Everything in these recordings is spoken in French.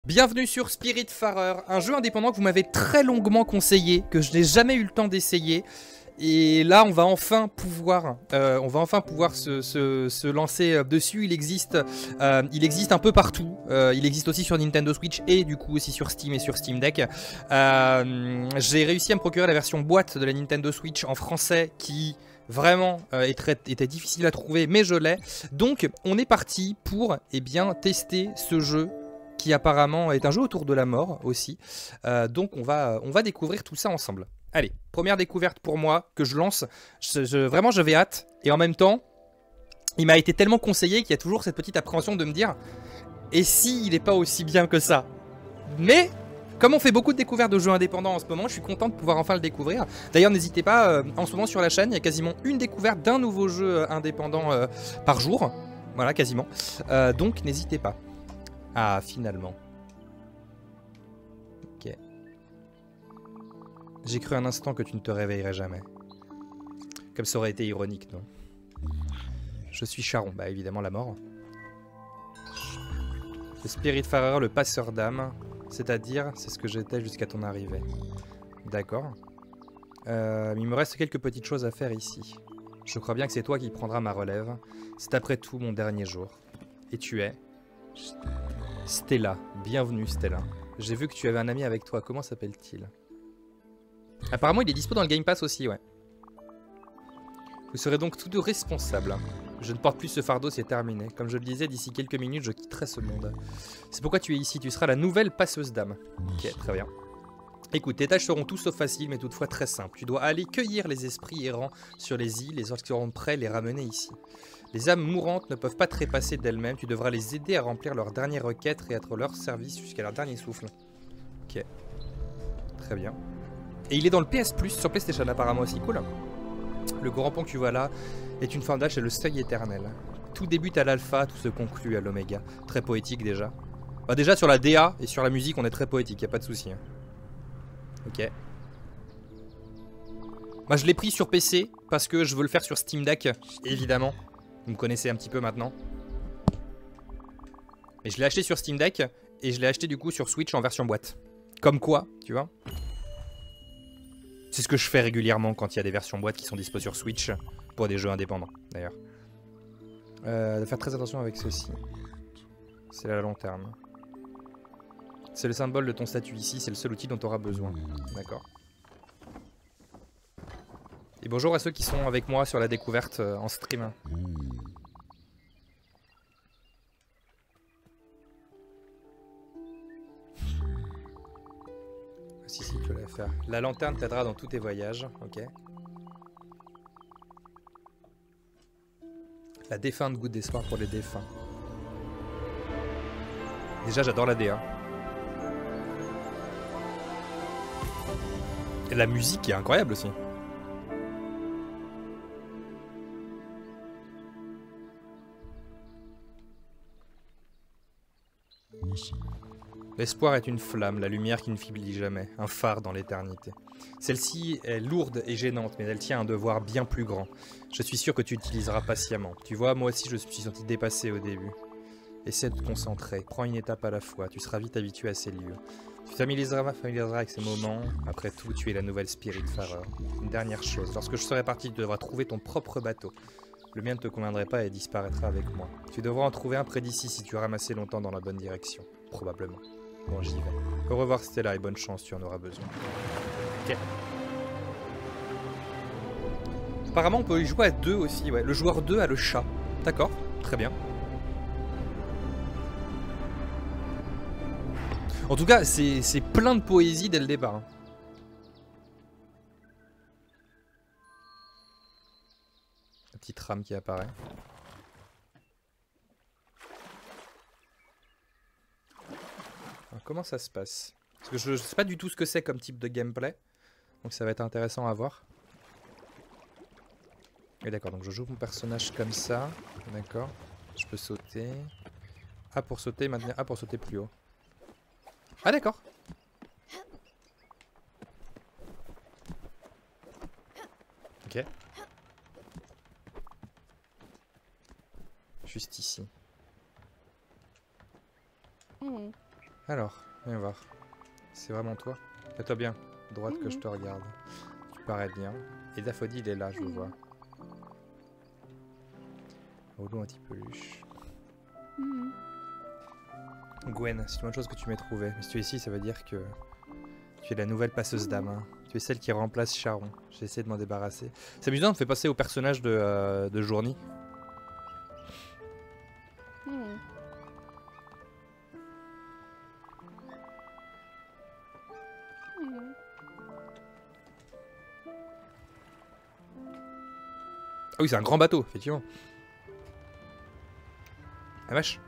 Bienvenue sur Spiritfarer, un jeu indépendant que vous m'avez très longuement conseillé, que je n'ai jamais eu le temps d'essayer. Et là, on va enfin pouvoir se lancer dessus. Il existe un peu partout. Il existe aussi sur Nintendo Switch et du coup aussi sur Steam et sur Steam Deck. J'ai réussi à me procurer la version boîte de la Nintendo Switch en français qui vraiment était difficile à trouver, mais je l'ai. Donc, on est parti pour tester ce jeu qui apparemment est un jeu autour de la mort aussi. Donc, on va découvrir tout ça ensemble. Allez, première découverte pour moi que je lance. Vraiment, j'avais hâte. Et en même temps, il m'a été tellement conseillé qu'il y a toujours cette petite appréhension de me dire et si il n'est pas aussi bien que ça. Mais comme on fait beaucoup de découvertes de jeux indépendants en ce moment, je suis content de pouvoir enfin le découvrir. D'ailleurs, n'hésitez pas, en ce moment sur la chaîne, il y a quasiment une découverte d'un nouveau jeu indépendant par jour. Voilà, quasiment. Donc, n'hésitez pas. Ah, finalement. Ok. J'ai cru un instant que tu ne te réveillerais jamais. Comme ça aurait été ironique, non? Je suis Charon, bah évidemment la mort. Le Spiritfarer, le passeur d'âme. C'est-à-dire, c'est ce que j'étais jusqu'à ton arrivée. D'accord. Il me reste quelques petites choses à faire ici. Je crois bien que c'est toi qui prendras ma relève. C'est après tout mon dernier jour. Et tu es... Stella. Bienvenue Stella. J'ai vu que tu avais un ami avec toi. Comment s'appelle-t-il? Apparemment, il est dispo dans le Game Pass aussi, ouais. Vous serez donc tous deux responsables. Je ne porte plus ce fardeau, c'est terminé. Comme je le disais, d'ici quelques minutes, je quitterai ce monde. C'est pourquoi tu es ici. Tu seras la nouvelle passeuse d'âme. Ok, très bien. Écoute, tes tâches seront tout sauf faciles, mais toutefois très simples. Tu dois aller cueillir les esprits errants sur les îles, et lorsqu'ils seront prêts, les ramener ici. Les âmes mourantes ne peuvent pas trépasser d'elles-mêmes. Tu devras les aider à remplir leurs dernières requêtes et être leur service jusqu'à leur dernier souffle. Ok. Très bien. Et il est dans le PS Plus sur PlayStation apparemment aussi, cool. Le grand pont que tu vois là est une forme d'âge et le seuil éternel. Tout débute à l'alpha, tout se conclut à l'oméga. Très poétique déjà. Bah déjà sur la DA et sur la musique on est très poétique, y a pas de souci. Hein. Ok. Moi je l'ai pris sur PC parce que je veux le faire sur Steam Deck, évidemment. Vous me connaissez un petit peu maintenant. Et je l'ai acheté sur Steam Deck et je l'ai acheté du coup sur Switch en version boîte. Comme quoi, tu vois. C'est ce que je fais régulièrement quand il y a des versions boîtes qui sont dispo sur Switch pour des jeux indépendants d'ailleurs. De faire très attention avec ceci. C'est la lanterne. C'est le symbole de ton statut ici, c'est le seul outil dont tu auras besoin. D'accord. Et bonjour à ceux qui sont avec moi sur la découverte en stream. Si, tu veux la faire. La lanterne t'aidera dans tous tes voyages, ok. La défunte goutte d'espoir pour les défunts. Déjà, j'adore la DA. Et la musique est incroyable aussi. L'espoir est une flamme, la lumière qui ne faiblit jamais, un phare dans l'éternité. Celle-ci est lourde et gênante, mais elle tient un devoir bien plus grand. Je suis sûr que tu l'utiliseras patiemment. Tu vois, moi aussi je me suis senti dépassé au début. Essaie de te concentrer, prends une étape à la fois, tu seras vite habitué à ces lieux. Tu te familiariseras avec ces moments, après tout tu es la nouvelle Spiritfarer. Une dernière chose, lorsque je serai parti, tu devras trouver ton propre bateau. Le mien ne te conviendrait pas et disparaîtra avec moi. Tu devras en trouver un près d'ici si tu as ramassé longtemps dans la bonne direction. Probablement. Bon, j'y vais. Au revoir Stella et bonne chance, tu en auras besoin. Ok. Apparemment, on peut y jouer à deux aussi, ouais. Le joueur 2 a le chat. D'accord, très bien. En tout cas, c'est plein de poésie dès le départ. Hein. La petite rame qui apparaît. Alors, comment ça se passe? Parce que je sais pas du tout ce que c'est comme type de gameplay. Donc ça va être intéressant à voir. Et d'accord, donc je joue mon personnage comme ça. D'accord. Je peux sauter. A pour sauter, maintenir A pour sauter plus haut. Ah d'accord. Ok. Juste ici. Alors, viens voir. C'est vraiment toi? Fais-toi bien. Droite que je te regarde. Tu parais bien. Et Daffodil, il est là, je le vois. Rouleau anti-peluche. Gwen, c'est une bonne chose que tu m'aies trouvé. Mais si tu es ici, ça veut dire que tu es la nouvelle passeuse d'âme. Hein. Tu es celle qui remplace Charon. J'ai essayé de m'en débarrasser. C'est amusant, on me fait passer au personnage de Journey. Ah oui, c'est un grand bateau, effectivement. La vache.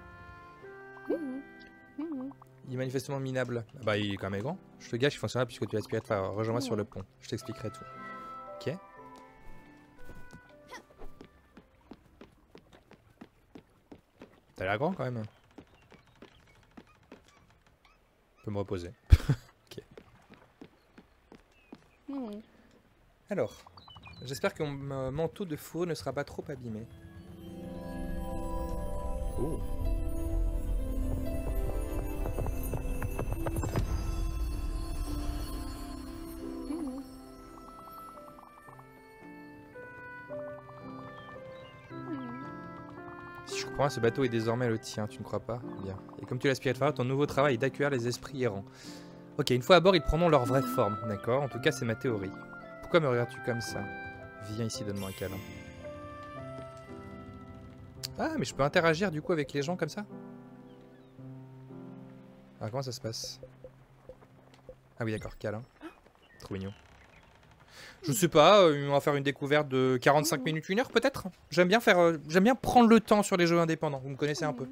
Il est manifestement minable. Bah, il est quand même grand. Je te gâche, il fonctionnera puisque tu as aspiré de faire. Rejoins-moi sur le pont. Je t'expliquerai tout. Ok. T'as l'air grand quand même. Je peux me reposer. Ok. Alors, j'espère que mon manteau de fourrure ne sera pas trop abîmé. Oh. Si je comprends, ce bateau est désormais le tien, tu ne crois pas? Bien. Et comme tu l'aspires de faire, ton nouveau travail est d'accueillir les esprits errants. Ok, une fois à bord, ils prendront leur vraie forme, d'accord? En tout cas, c'est ma théorie. Pourquoi me regardes-tu comme ça? Viens ici, donne-moi un câlin. Ah, mais je peux interagir du coup avec les gens comme ça? Ah, comment ça se passe? Ah oui, d'accord, câlin. Trop mignon. Je sais pas, on va faire une découverte de 45 minutes, 1 heure peut-être? J'aime bien faire, j'aime bien prendre le temps sur les jeux indépendants, vous me connaissez un peu.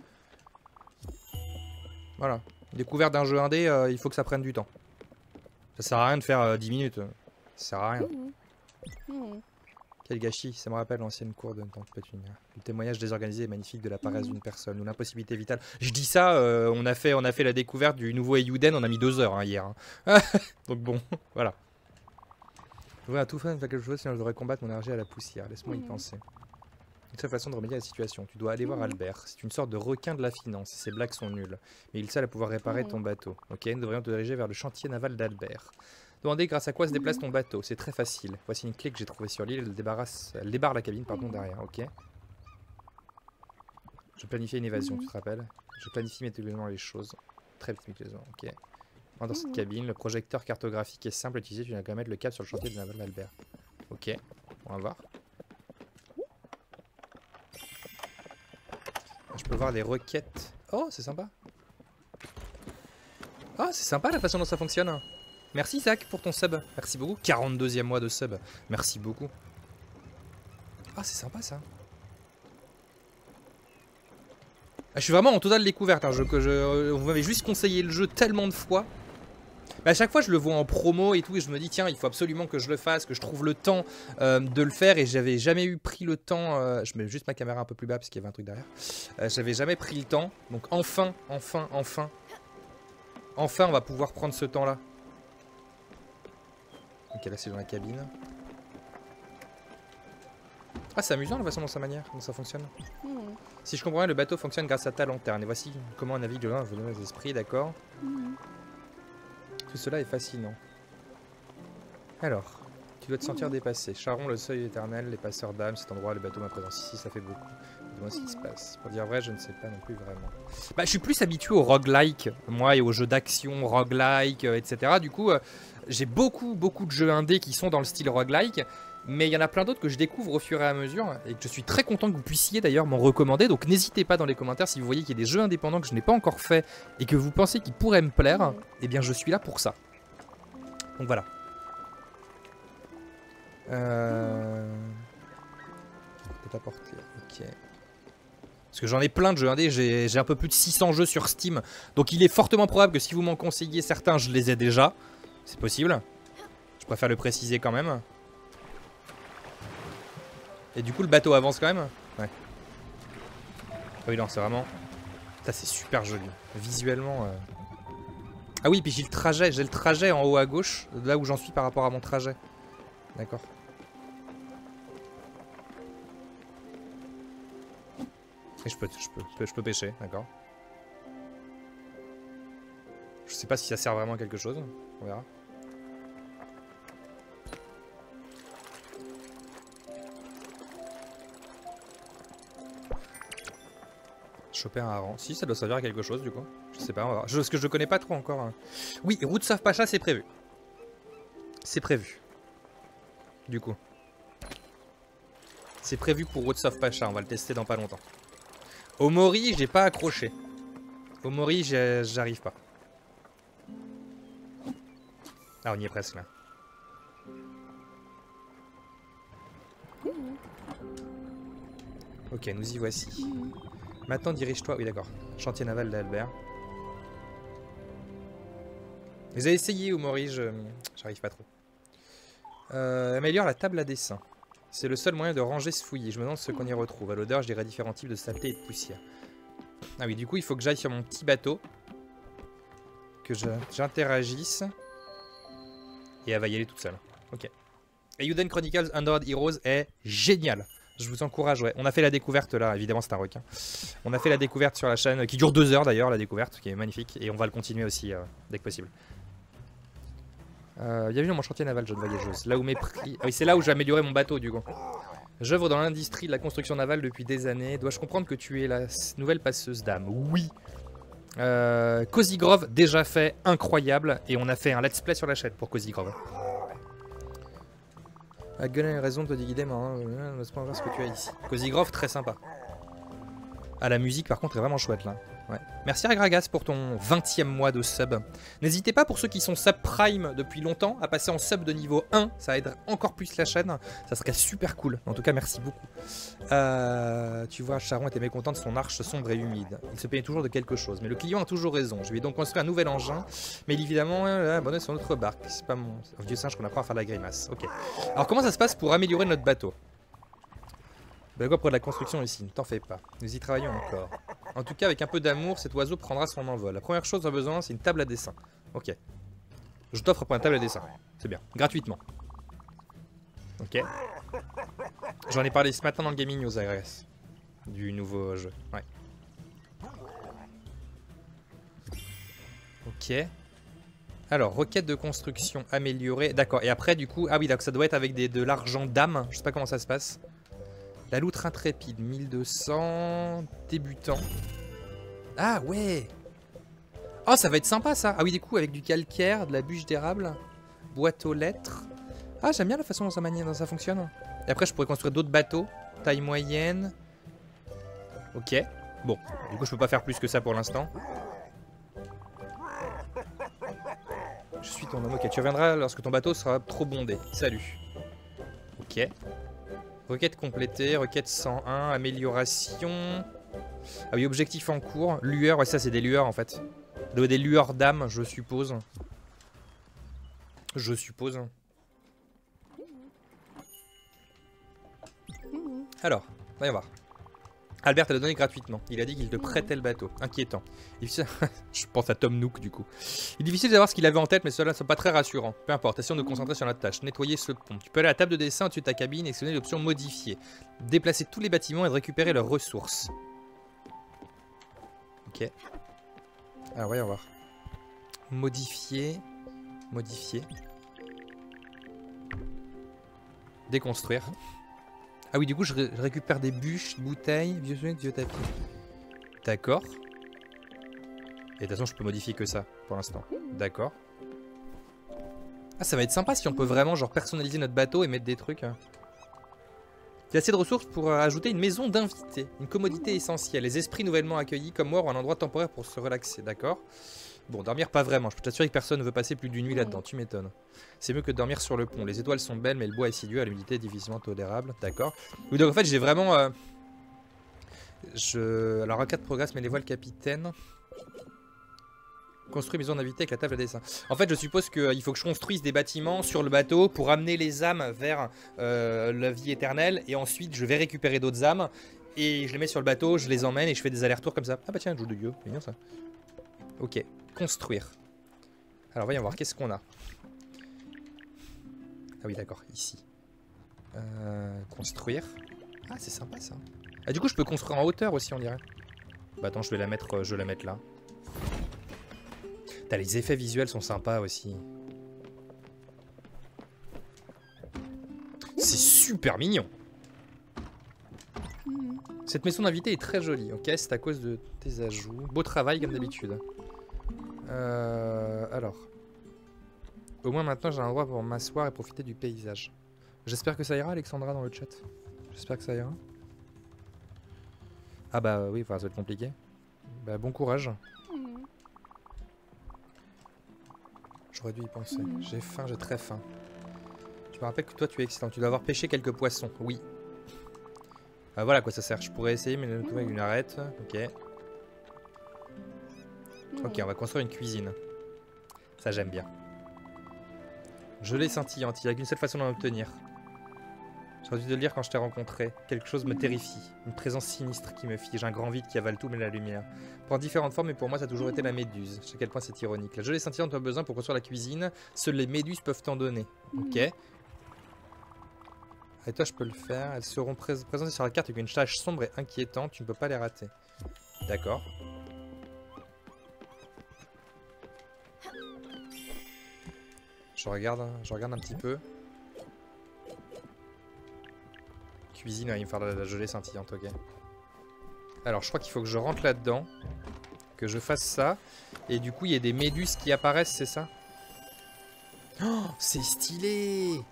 Voilà. Découverte d'un jeu indé, il faut que ça prenne du temps. Ça sert à rien de faire 10 minutes. Ça sert à rien. Quel gâchis, ça me rappelle l'ancienne cour de Tante Pétunia. Le témoignage désorganisé et magnifique de la paresse d'une personne, ou l'impossibilité vitale. Je dis ça, on a fait la découverte du nouveau Eiyuden, on a mis 2 heures hein, hier. Hein. Donc bon, voilà. Je vois un tout fan faire quelque chose, sinon je devrais combattre mon énergie à la poussière. Laisse-moi y penser. Une seule façon de remédier à la situation. Tu dois aller voir Albert. C'est une sorte de requin de la finance. Ses blagues sont nulles. Mais il est seul à pouvoir réparer ton bateau. Ok, nous devrions te diriger vers le chantier naval d'Albert. Demandez grâce à quoi se déplace ton bateau. C'est très facile. Voici une clé que j'ai trouvée sur l'île. Elle débarre la cabine derrière. Ok. Je planifie une évasion, tu te rappelles? Je planifie méthodiquement les choses. Très méthodiquement. Ok. Dans cette cabine, le projecteur cartographique est simple à utiliser. Tu n'as qu'à mettre le câble sur le chantier naval d'Albert. Ok. On va voir. Je peux voir les requêtes. Oh, c'est sympa. Oh, c'est sympa la façon dont ça fonctionne. Merci Zach pour ton sub. Merci beaucoup. 42e mois de sub. Merci beaucoup. Ah, c'est sympa ça. Ah, je suis vraiment en totale découverte. Hein. Vous m'avez juste conseillé le jeu tellement de fois. Mais à chaque fois, je le vois en promo et tout. Et je me dis, tiens, il faut absolument que je le fasse, que je trouve le temps de le faire. Et j'avais jamais pris le temps. Je mets juste ma caméra un peu plus bas parce qu'il y avait un truc derrière. J'avais jamais pris le temps. Donc enfin, on va pouvoir prendre ce temps-là. Ok, là, c'est dans la cabine. Ah, c'est amusant la façon dont ça fonctionne. Si je comprends bien, le bateau fonctionne grâce à ta lanterne. Et voici comment on navigue de loin vers les esprits, d'accord? Tout cela est fascinant. Alors, tu dois te sentir dépassé. Charon, le seuil éternel, les passeurs d'âmes, cet endroit, le bateau, ma présence ici, ça fait beaucoup. Dis-moi ce qui se passe. Pour dire vrai, je ne sais pas non plus vraiment. Bah, je suis plus habitué au roguelike, moi, et aux jeux d'action, roguelike, etc. Du coup, j'ai beaucoup de jeux indés qui sont dans le style roguelike. Mais il y en a plein d'autres que je découvre au fur et à mesure et que je suis très content que vous puissiez d'ailleurs m'en recommander. Donc n'hésitez pas dans les commentaires si vous voyez qu'il y a des jeux indépendants que je n'ai pas encore fait et que vous pensez qu'ils pourraient me plaire. Eh bien je suis là pour ça. Donc voilà. Peut apporter. Ok. Parce que j'en ai plein de jeux indés. J'ai un peu plus de 600 jeux sur Steam. Donc il est fortement probable que si vous m'en conseillez certains, je les ai déjà. C'est possible. Je préfère le préciser quand même. Et du coup le bateau avance quand même. Ouais. Ah oui non c'est vraiment... Ça c'est super joli. Visuellement... Ah oui puis j'ai le trajet en haut à gauche. Là où j'en suis par rapport à mon trajet. D'accord. Et je peux pêcher, d'accord. Je sais pas si ça sert vraiment à quelque chose. On verra. Choper un hareng. Si, ça doit servir à quelque chose du coup. Je sais pas, on va voir. Parce que je connais pas trop encore. Hein. Oui, Roots of Pacha, c'est prévu. C'est prévu. Du coup. C'est prévu pour Roots of Pacha, on va le tester dans pas longtemps. Omori, j'ai pas accroché. Omori, j'arrive pas. Ah, on y est presque là. Ok, nous y voici. Maintenant, dirige-toi. Oui, d'accord. Chantier naval d'Albert. Vous avez essayé, Omori, j'arrive pas trop. Améliore la table à dessin. C'est le seul moyen de ranger ce fouillis. Je me demande ce qu'on y retrouve. À l'odeur, je dirais différents types de saleté et de poussière. Ah oui, du coup, il faut que j'aille sur mon petit bateau. Que j'interagisse. Et elle va y aller toute seule. Ok. Eiyuden Chronicles Underworld Heroes est génial. Je vous encourage, ouais. On a fait la découverte là, évidemment c'est un requin. On a fait la découverte sur la chaîne, qui dure 2 heures d'ailleurs, la découverte, qui est magnifique. Et on va le continuer aussi dès que possible. Bienvenue dans mon chantier naval, jeune voyageuse. Là où mes prix... Ah oui, c'est là où j'ai amélioré mon bateau du coup. J'œuvre dans l'industrie de la construction navale depuis des années. Dois-je comprendre que tu es la nouvelle passeuse d'âme? Oui. Cozy Grove, déjà fait, incroyable. Et on a fait un let's play sur la chaîne pour Cozy Grove. Gun a raison de te guider, mais on se prendre ce que tu as ici. Cozy Grove, très sympa. Ah, la musique par contre est vraiment chouette là. Ouais. Merci à Gragas pour ton 20e mois de sub. N'hésitez pas pour ceux qui sont sub prime depuis longtemps à passer en sub de niveau 1. Ça aiderait encore plus la chaîne. Ça serait super cool. En tout cas, merci beaucoup. Tu vois, Charon était mécontent de son arche sombre et humide. Il se plaignait toujours de quelque chose. Mais le client a toujours raison. Je lui ai donc construit un nouvel engin. Mais évidemment, abandonné sur notre barque. C'est pas mon vieux singe qu'on apprend à faire la grimace. Ok. Alors comment ça se passe pour améliorer notre bateau? Ben quoi pour de la construction ici, ne t'en fais pas. Nous y travaillons encore. En tout cas, avec un peu d'amour, cet oiseau prendra son envol. La première chose dont on a besoin, c'est une table à dessin. Ok. Je t'offre pour une table à dessin. C'est bien. Gratuitement. Ok. J'en ai parlé ce matin dans le Gaming News ARS. Du nouveau jeu. Ouais. Ok. Alors, requête de construction améliorée. D'accord. Et après, du coup... Ah oui, donc ça doit être avec de l'argent d'âme. Je sais pas comment ça se passe. La loutre intrépide, 1200. Débutant. Ah ouais. Oh, ça va être sympa ça. Ah oui, du coup, avec du calcaire, de la bûche d'érable, boîte aux lettres. Ah, j'aime bien la façon dont ça fonctionne. Et après, je pourrais construire d'autres bateaux. Taille moyenne. Ok. Bon, du coup, je peux pas faire plus que ça pour l'instant. Je suis ton homme. Ok, tu reviendras lorsque ton bateau sera trop bondé. Salut. Ok. Requête complétée, requête 101, amélioration. Ah oui, objectif en cours. Lueur, ouais, ça c'est des lueurs en fait. Des lueurs d'âme, je suppose. Je suppose. Alors, voyons voir. Albert te l'a donné gratuitement. Il a dit qu'il te prêtait le bateau. Inquiétant. Je pense à Tom Nook du coup. Il est difficile de savoir ce qu'il avait en tête, mais cela ne sont pas très rassurant. Peu importe, essayons de nous concentrer sur notre tâche. Nettoyer ce pont. Tu peux aller à la table de dessin au-dessus de ta cabine et sélectionner l'option modifier. Déplacer tous les bâtiments et de récupérer leurs ressources. Ok. Alors voyons voir. Modifier. Modifier. Déconstruire. Ah oui, du coup, je récupère des bûches, bouteilles, vieux tapis. D'accord. Et de toute façon, je peux modifier que ça, pour l'instant. D'accord. Ah, ça va être sympa si on peut vraiment, genre, personnaliser notre bateau et mettre des trucs. Il y a assez de ressources pour ajouter une maison d'invité. Une commodité essentielle. Les esprits nouvellement accueillis comme moi ont un endroit temporaire pour se relaxer. D'accord. Bon, dormir pas vraiment. Je peux t'assurer que personne ne veut passer plus d'une nuit là-dedans. Tu m'étonnes. C'est mieux que de dormir sur le pont. Les étoiles sont belles, mais le bois est insidieux, à l'humidité est difficilement tolérable. D'accord. Oui, donc en fait, j'ai vraiment... Alors, en cas de progrès, mais les voiles capitaine. Construire maison d'invité avec la table à dessin. En fait, je suppose qu'il faut que je construise des bâtiments sur le bateau pour amener les âmes vers la vie éternelle. Et ensuite, je vais récupérer d'autres âmes. Et je les mets sur le bateau, je les emmène et je fais des allers-retours comme ça. Ah bah tiens, joue de Dieu. C'est bien ça. Ok. Construire. Alors, voyons voir. Qu'est-ce qu'on a? Ah oui, d'accord. Ici. Construire. Ah, c'est sympa ça. Ah, du coup, je peux construire en hauteur aussi, on dirait. Bah attends, je vais la mettre là. Les effets visuels sont sympas aussi. C'est super mignon. Cette maison d'invité est très jolie. Ok, c'est à cause de tes ajouts. Beau travail comme d'habitude. Alors. Au moins maintenant j'ai un endroit pour m'asseoir et profiter du paysage. J'espère que ça ira, Alexandra, dans le chat. J'espère que ça ira. Ah bah oui, ça va être compliqué. Bah bon courage. J'aurais dû y penser. J'ai faim, j'ai très faim. Je me rappelle que toi tu es excitant. Tu dois avoir pêché quelques poissons. Oui. Voilà à quoi ça sert. Je pourrais essayer, mais le trouver avec une arête. Ok. Ok, on va construire une cuisine. Ça j'aime bien. Gelée scintillante, il n'y a qu'une seule façon d'en obtenir. J'aurais dû te le dire quand je t'ai rencontré. Quelque chose me terrifie. Une présence sinistre qui me fige. Un grand vide qui avale tout mais la lumière. Prend différentes formes, mais pour moi ça a toujours été la méduse. Je sais à quel point c'est ironique. La gelée scintillante a besoin pour construire la cuisine. Seules les méduses peuvent t'en donner. Ok. Et toi je peux le faire. Elles seront présentées sur la carte avec une tache sombre et inquiétante. Tu ne peux pas les rater. D'accord. Je regarde un petit peu. Cuisine, il va me faire la gelée scintillante, ok. Alors je crois qu'il faut que je rentre là-dedans. Que je fasse ça. Et du coup il y a des méduses qui apparaissent, c'est ça? Oh, c'est stylé!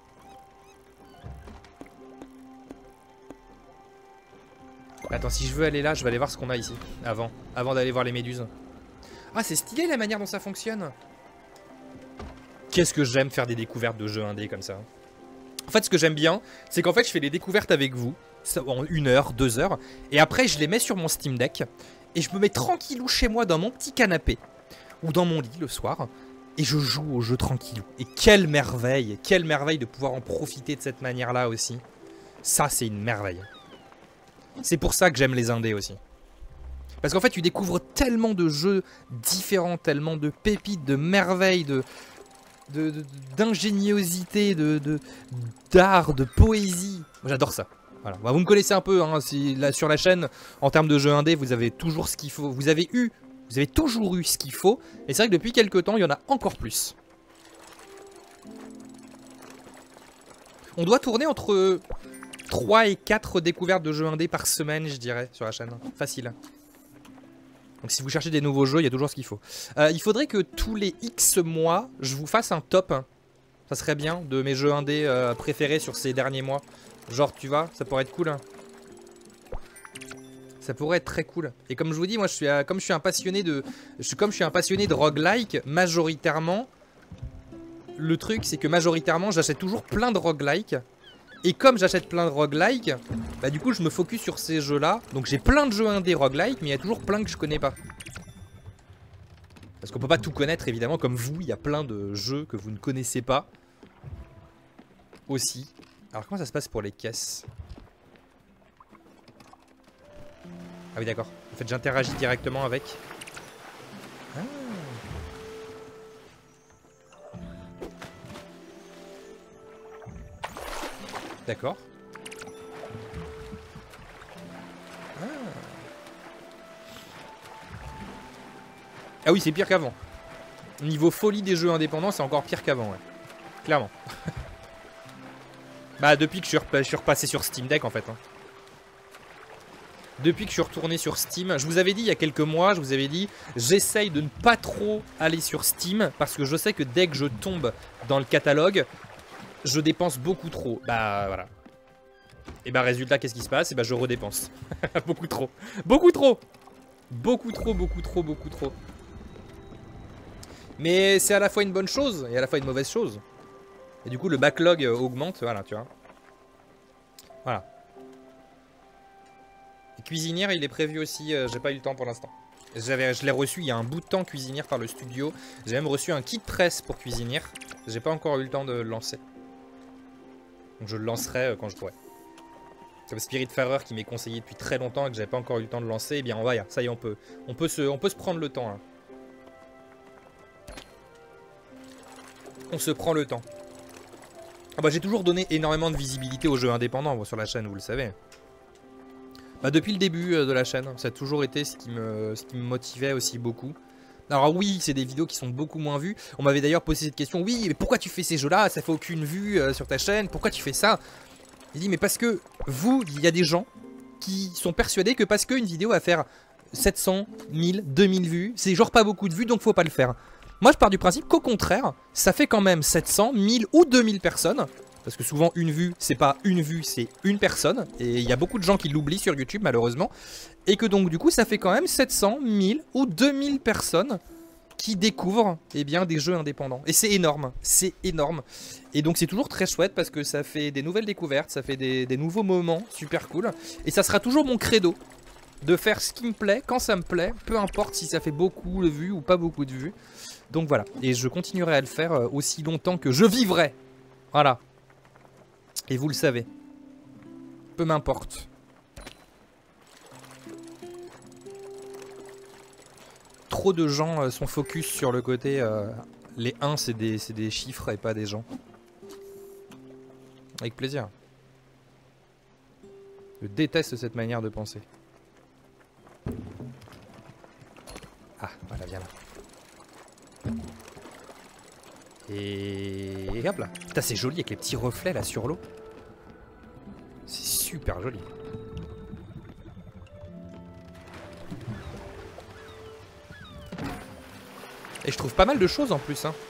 Attends, si je veux aller là, je vais aller voir ce qu'on a ici. Avant d'aller voir les méduses. Ah, c'est stylé la manière dont ça fonctionne! Qu'est-ce que j'aime faire des découvertes de jeux indés comme ça. En fait, ce que j'aime bien, c'est qu'en fait, je fais les découvertes avec vous, en 1 heure, 2 heures, et après, je les mets sur mon Steam Deck, et je me mets tranquillou chez moi dans mon petit canapé, ou dans mon lit le soir, et je joue au jeu tranquillou. Et quelle merveille de pouvoir en profiter de cette manière-là aussi. Ça, c'est une merveille. C'est pour ça que j'aime les indés aussi. Parce qu'en fait, tu découvres tellement de jeux différents, tellement de pépites, de merveilles, d'ingéniosité, d'art, de poésie. J'adore ça. Voilà. Bah, vous me connaissez un peu hein, là, sur la chaîne, en termes de jeux indés, vous avez toujours ce qu'il faut. Vous avez toujours eu ce qu'il faut. Et c'est vrai que depuis quelques temps, il y en a encore plus. On doit tourner entre 3 et 4 découvertes de jeux indés par semaine, je dirais, sur la chaîne. Facile. Donc si vous cherchez des nouveaux jeux, il y a toujours ce qu'il faut. Il faudrait que tous les X mois, je vous fasse un top. Ça serait bien, de mes jeux indés préférés sur ces derniers mois. Genre, tu vois, ça pourrait être cool. Ça pourrait être très cool. Et comme je vous dis, moi, comme je suis un passionné de roguelike, majoritairement, le truc, c'est que majoritairement, j'achète toujours plein de roguelike. Et comme j'achète plein de roguelike, bah du coup je me focus sur ces jeux là. Donc j'ai plein de jeux indés roguelike, mais il y a toujours plein que je connais pas. Parce qu'on peut pas tout connaître évidemment, comme vous, il y a plein de jeux que vous ne connaissez pas. Aussi. Alors comment ça se passe pour les caisses? Ah oui d'accord. En fait j'interagis directement avec. Ah. D'accord. Ah. Ah oui, c'est pire qu'avant. Niveau folie des jeux indépendants, c'est encore pire qu'avant, ouais. Clairement. Bah, depuis que je suis repassé sur Steam Deck, en fait. Hein. Depuis que je suis retourné sur Steam, je vous avais dit il y a quelques mois, je vous avais dit, j'essaye de ne pas trop aller sur Steam, parce que je sais que dès que je tombe dans le catalogue, je dépense beaucoup trop. Bah voilà. Et bah résultat, qu'est-ce qui se passe? Et bah je redépense. Beaucoup trop. Beaucoup trop. Beaucoup trop, beaucoup trop, beaucoup trop. Mais c'est à la fois une bonne chose et à la fois une mauvaise chose. Et du coup le backlog augmente, voilà, tu vois. Voilà. Et cuisinière, il est prévu aussi, j'ai pas eu le temps pour l'instant. Je l'ai reçu il y a un bout de temps, cuisinière, par le studio. J'ai même reçu un kit presse pour cuisinière. J'ai pas encore eu le temps de le lancer. Donc je le lancerai quand je pourrai. Comme Spiritfarer qui m'est conseillé depuis très longtemps et que j'avais pas encore eu le temps de lancer, eh bien on va, ça y est, on peut se prendre le temps. Hein. On se prend le temps. Ah bah j'ai toujours donné énormément de visibilité aux jeux indépendants sur la chaîne, vous le savez. Bah depuis le début de la chaîne, ça a toujours été ce qui me motivait aussi beaucoup. Alors oui, c'est des vidéos qui sont beaucoup moins vues. On m'avait d'ailleurs posé cette question. Oui, mais pourquoi tu fais ces jeux-là? Ça fait aucune vue sur ta chaîne. Pourquoi tu fais ça? Il dit, mais parce que vous, il y a des gens qui sont persuadés que parce qu'une vidéo va faire 700, 1000, 2000 vues, c'est genre pas beaucoup de vues, donc faut pas le faire. Moi, je pars du principe qu'au contraire, ça fait quand même 700, 1000 ou 2000 personnes. Parce que souvent, une vue, c'est pas une vue, c'est une personne. Et il y a beaucoup de gens qui l'oublient sur YouTube, malheureusement. Et que donc, du coup, ça fait quand même 700, 1000 ou 2000 personnes qui découvrent eh bien, des jeux indépendants. Et c'est énorme, c'est énorme. Et donc, c'est toujours très chouette parce que ça fait des nouvelles découvertes, ça fait des nouveaux moments super cool. Et ça sera toujours mon credo de faire ce qui me plaît, quand ça me plaît, peu importe si ça fait beaucoup de vues ou pas beaucoup de vues. Donc voilà, et je continuerai à le faire aussi longtemps que je vivrai. Voilà. Et vous le savez. Peu m'importe. Trop de gens sont focus sur le côté... les 1 c'est des chiffres et pas des gens. Avec plaisir. Je déteste cette manière de penser. Ah, voilà, viens là. Et hop là. Putain, c'est joli avec les petits reflets là sur l'eau. C'est super joli. Et je trouve pas mal de choses en plus, hein.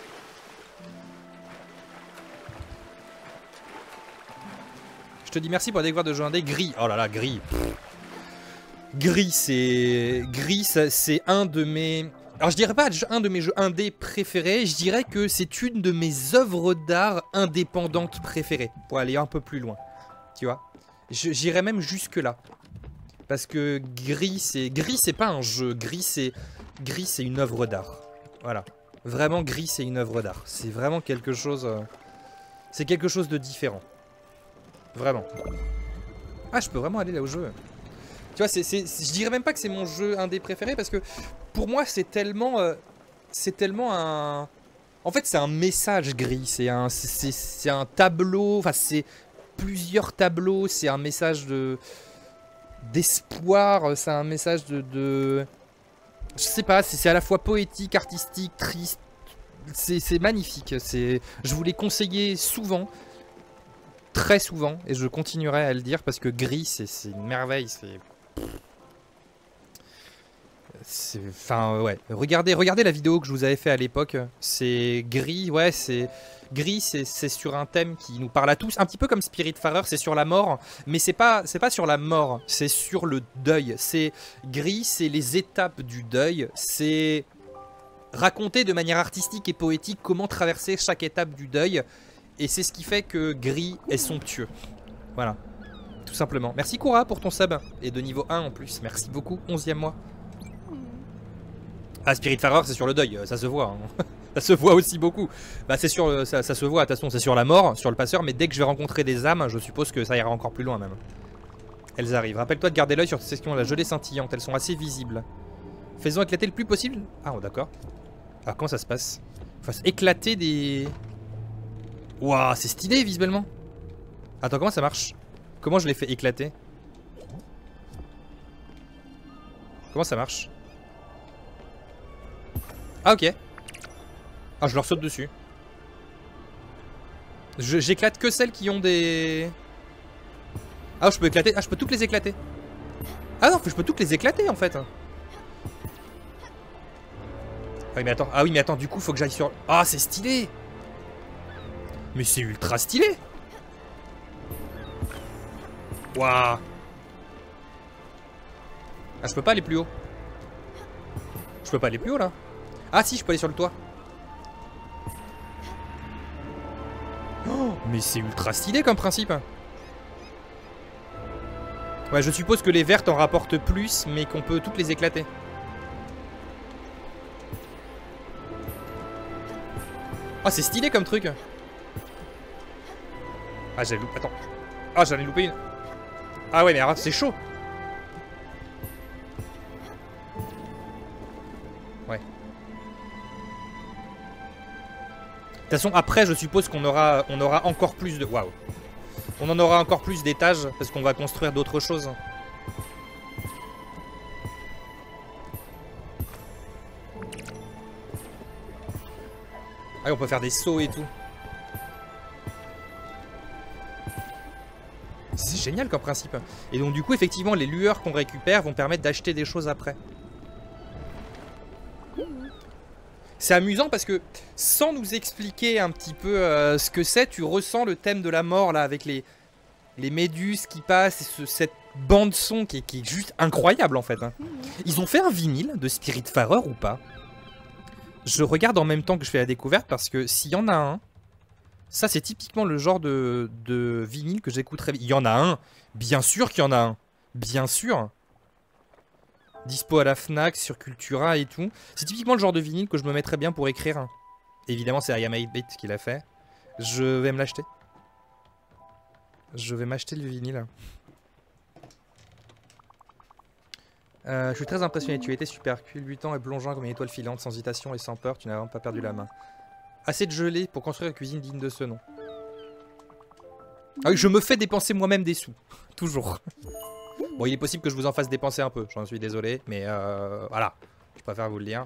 Je te dis merci pour la découverte de jeux indé. Gris. Oh là là, Gris. Gris, c'est un de mes... Alors je dirais pas un de mes jeux indés préférés, je dirais que c'est une de mes œuvres d'art indépendantes préférées, pour aller un peu plus loin, tu vois. J'irais même jusque là. Parce que Gris c'est pas un jeu, Gris c'est une œuvre d'art. Voilà. Vraiment Gris c'est une œuvre d'art. C'est vraiment quelque chose... c'est quelque chose de différent. Vraiment. Ah, je peux vraiment aller là où je veux. Tu vois, je dirais même pas que c'est mon jeu indé préféré parce que pour moi c'est tellement un... En fait c'est un message Gris, c'est un tableau, enfin c'est plusieurs tableaux, c'est un message d'espoir, c'est un message de... Je sais pas, c'est à la fois poétique, artistique, triste, c'est magnifique, je vous l'ai conseillé souvent, très souvent, et je continuerai à le dire parce que Gris c'est une merveille, Enfin ouais, regardez la vidéo que je vous avais fait à l'époque. C'est Gris, ouais, c'est sur un thème qui nous parle à tous, un petit peu comme Spiritfarer, c'est sur la mort, mais c'est pas sur la mort, c'est sur le deuil. C'est Gris, c'est les étapes du deuil, c'est raconter de manière artistique et poétique comment traverser chaque étape du deuil, et c'est ce qui fait que Gris est somptueux. Voilà, tout simplement. Merci Koura pour ton sub, et de niveau 1 en plus, merci beaucoup, 11e mois. Ah, Spiritfarer, c'est sur le deuil, ça se voit. Hein. Ça se voit aussi beaucoup. Bah, c'est sur ça se voit, de toute façon, c'est sur la mort, sur le passeur, mais dès que je vais rencontrer des âmes, je suppose que ça ira encore plus loin même. Elles arrivent. Rappelle-toi de garder l'œil sur ces sections, la gelée scintillante, elles sont assez visibles. Faisons éclater le plus possible. Ah, oh, d'accord. Ah, comment ça se passe? Fasse éclater des... Waouh, c'est stylé, visiblement. Attends, comment ça marche? Comment je les fais éclater? Comment ça marche? Ah ok. Ah je leur saute dessus. J'éclate que celles qui ont des... Ah je peux éclater. Ah je peux toutes les éclater. Ah non je peux toutes les éclater en fait. Ah oui mais attends du coup faut que j'aille sur... Ah c'est stylé. Mais c'est ultra stylé. Waouh. Ah je peux pas aller plus haut. Je peux pas aller plus haut là. Ah si, je peux aller sur le toit. Oh, mais c'est ultra stylé comme principe. Ouais, je suppose que les vertes en rapportent plus, mais qu'on peut toutes les éclater. Ah, c'est stylé comme truc. Ah, j'avais loupé... Attends. Ah, j'en ai loupé une. Ah ouais, mais c'est chaud. Ouais. De toute façon, après, je suppose qu'on aura, encore plus de... Waouh. On en aura encore plus d'étages, parce qu'on va construire d'autres choses. Ah, on peut faire des sauts et tout. C'est génial comme principe. Et donc du coup, effectivement, les lueurs qu'on récupère vont permettre d'acheter des choses après. C'est amusant parce que, sans nous expliquer un petit peu ce que c'est, tu ressens le thème de la mort, là, avec les méduses qui passent, et cette bande-son qui est juste incroyable, en fait. Hein. Ils ont fait un vinyle de Spiritfarer ou pas? Je regarde en même temps que je fais la découverte, parce que s'il y en a un, ça, c'est typiquement le genre de vinyle que j'écouterais. Il y en a un. Bien sûr qu'il y en a un. Bien sûr. Dispo à la Fnac, sur Cultura et tout. C'est typiquement le genre de vinyle que je me mettrais bien pour écrire un. Évidemment, c'est Ayama 8-Bit qui l'a fait. Je vais me l'acheter. Je vais m'acheter le vinyle. Je suis très impressionné. Tu as été super culbutant et plongeant comme une étoile filante, sans hésitation et sans peur. Tu n'as vraiment pas perdu la main. Assez de gelée pour construire une cuisine digne de ce nom. Ah oui, je me fais dépenser moi-même des sous. Toujours. Bon, il est possible que je vous en fasse dépenser un peu. J'en suis désolé, mais voilà. Je préfère vous le dire.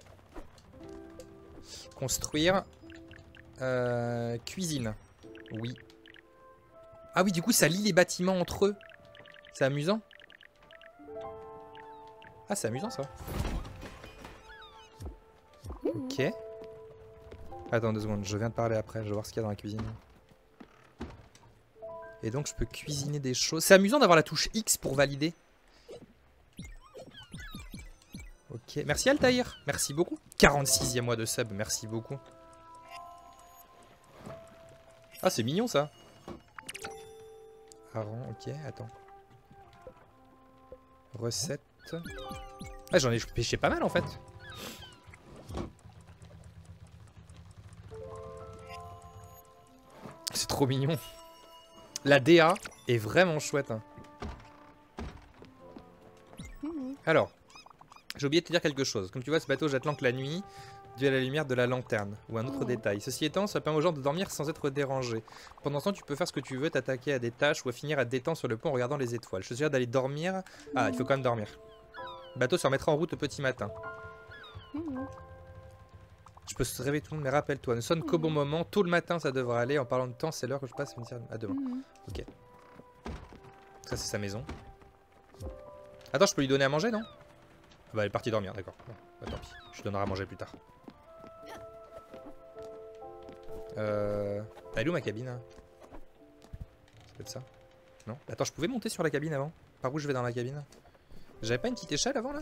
Construire. Cuisine. Oui. Ah oui, du coup, ça lie les bâtiments entre eux. C'est amusant. Ah, c'est amusant, ça. Ok. Attends 2 secondes, je viens de parler après, je vais voir ce qu'il y a dans la cuisine. Et donc je peux cuisiner des choses. C'est amusant d'avoir la touche X pour valider. Ok, merci Altaïr, merci beaucoup. 46e mois de sub, merci beaucoup. Ah, c'est mignon ça. Hareng, ok, attends. Recette. Ah, j'en ai pêché pas mal en fait. C'est trop mignon. La DA est vraiment chouette. Hein. Alors, j'ai oublié de te dire quelque chose. Comme tu vois, ce bateau jette l'ancre la nuit, dû à la lumière de la lanterne. Ou un autre détail. Ceci étant, ça permet aux gens de dormir sans être dérangés. Pendant ce temps, tu peux faire ce que tu veux, t'attaquer à des tâches ou à finir à te détendre sur le pont en regardant les étoiles. Je te suggère d'aller dormir. Ah, il faut quand même dormir. Le bateau se remettra en route au petit matin. Je peux se réveiller tout le monde, mais rappelle-toi, ne sonne qu'au bon moment. Tôt le matin, ça devrait aller. En parlant de temps, c'est l'heure que je passe à demain. Ok. Ça, c'est sa maison. Attends, je peux lui donner à manger, non? Ah bah, elle est partie dormir, d'accord. Bon, bah, tant pis. Je lui donnerai à manger plus tard. Elle est où ma cabine? Hein, ça peut être ça. Non? Attends, je pouvais monter sur la cabine avant? Par où je vais dans la cabine? J'avais pas une petite échelle avant, là?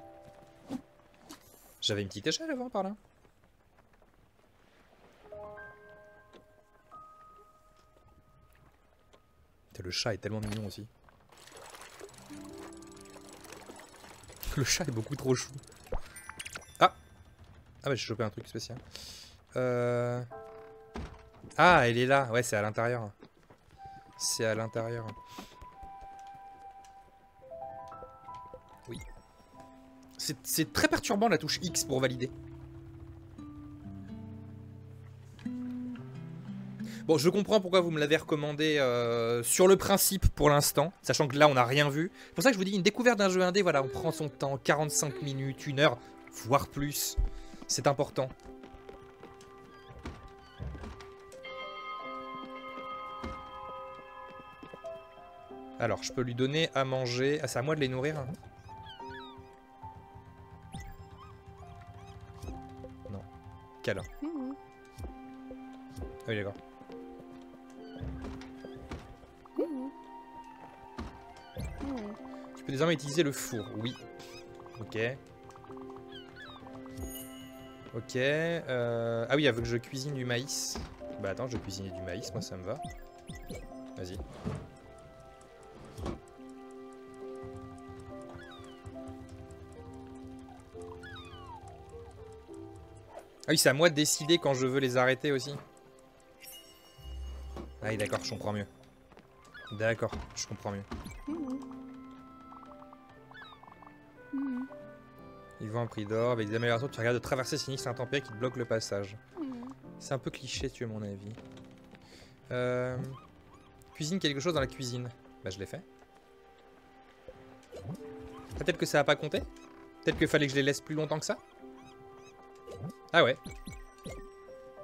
J'avais une petite échelle avant, par là? Le chat est tellement mignon aussi. Le chat est beaucoup trop chou. Ah! Ah bah j'ai chopé un truc spécial. Ah, elle est là. Ouais, c'est à l'intérieur. C'est à l'intérieur. Oui. C'est très perturbant la touche X pour valider. Bon, je comprends pourquoi vous me l'avez recommandé sur le principe pour l'instant, sachant que là, on n'a rien vu. C'est pour ça que je vous dis, une découverte d'un jeu indé, voilà, on prend son temps, 45 minutes, 1 heure, voire plus. C'est important. Alors, je peux lui donner à manger. Ah, c'est à moi de les nourrir, hein. Non. Câlin. Ah oui, d'accord. Tu peux désormais utiliser le four, oui. Ok. Ok. Ah oui, elle veut que je cuisine du maïs. Bah attends, je vais cuisiner du maïs, moi ça me va. Vas-y. Ah oui, c'est à moi de décider quand je veux les arrêter aussi. Ah oui, d'accord, je comprends mieux. D'accord, je comprends mieux. Ils vont un prix d'or, avec des améliorations, tu regardes de traverser sinistre intempérie qui te bloque le passage. C'est un peu cliché, tu veux mon avis. Cuisine quelque chose dans la cuisine. Bah je l'ai fait. Ah, peut-être que ça a pas compté? Peut-être qu'il fallait que je les laisse plus longtemps que ça? Ah ouais.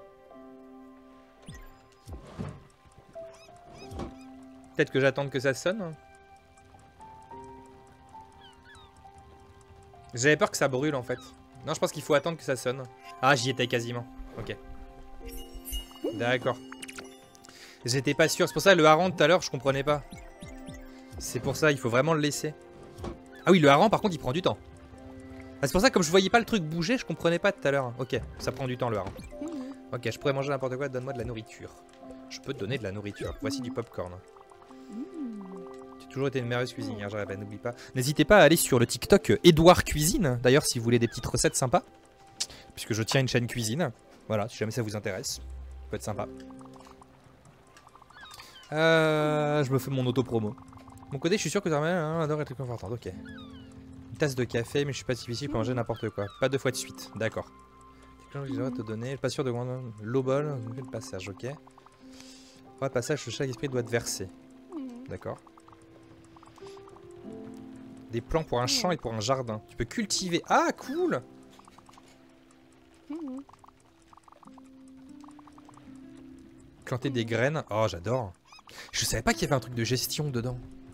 Peut-être que j'attende que ça sonne. J'avais peur que ça brûle en fait. Non, je pense qu'il faut attendre que ça sonne. Ah, j'y étais quasiment. Ok. D'accord. J'étais pas sûr. C'est pour ça le hareng tout à l'heure, je comprenais pas. C'est pour ça, il faut vraiment le laisser. Ah oui, le hareng par contre, il prend du temps. Ah, c'est pour ça, comme je voyais pas le truc bouger, je comprenais pas tout à l'heure. Ok, ça prend du temps le hareng. Ok, je pourrais manger n'importe quoi, donne-moi de la nourriture. Je peux te donner de la nourriture. Voici du popcorn. Tu as toujours été une merveilleuse cuisinière, j'arrive, n'oublie pas. N'hésitez pas à aller sur le TikTok Edouard Cuisine, d'ailleurs, si vous voulez des petites recettes sympas. Puisque je tiens une chaîne cuisine. Voilà, si jamais ça vous intéresse. Ça peut être sympa. Je me fais mon auto-promo. Mon côté, je suis sûr que ta mère adore être confortante. Ok. Une tasse de café, mais je suis pas difficile pour manger n'importe quoi. Pas 2 fois de suite. D'accord. Je vais te donner. Je suis pas sûr de l'eau bol. Le passage, ok. Pour le passage, chaque esprit doit être versé. D'accord. Des plants pour un champ et pour un jardin. Tu peux cultiver. Ah, cool! Planter des graines. Oh, j'adore. Je savais pas qu'il y avait un truc de gestion dedans.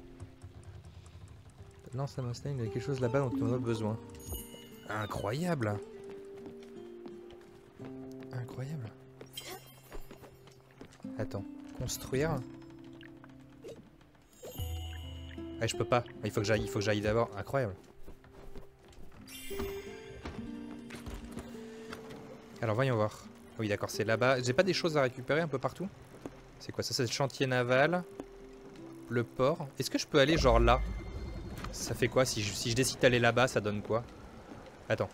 Non, ça m'installe, il y a quelque chose là-bas dont on a besoin. Incroyable. Incroyable. Attends, construire. Ah, je peux pas. Il faut que j'aille d'abord. Incroyable. Alors voyons voir. Oui d'accord, c'est là-bas. J'ai pas des choses à récupérer un peu partout? C'est quoi ça? C'est le chantier naval. Le port. Est-ce que je peux aller genre là? Ça fait quoi si je décide d'aller là-bas, ça donne quoi? Attends.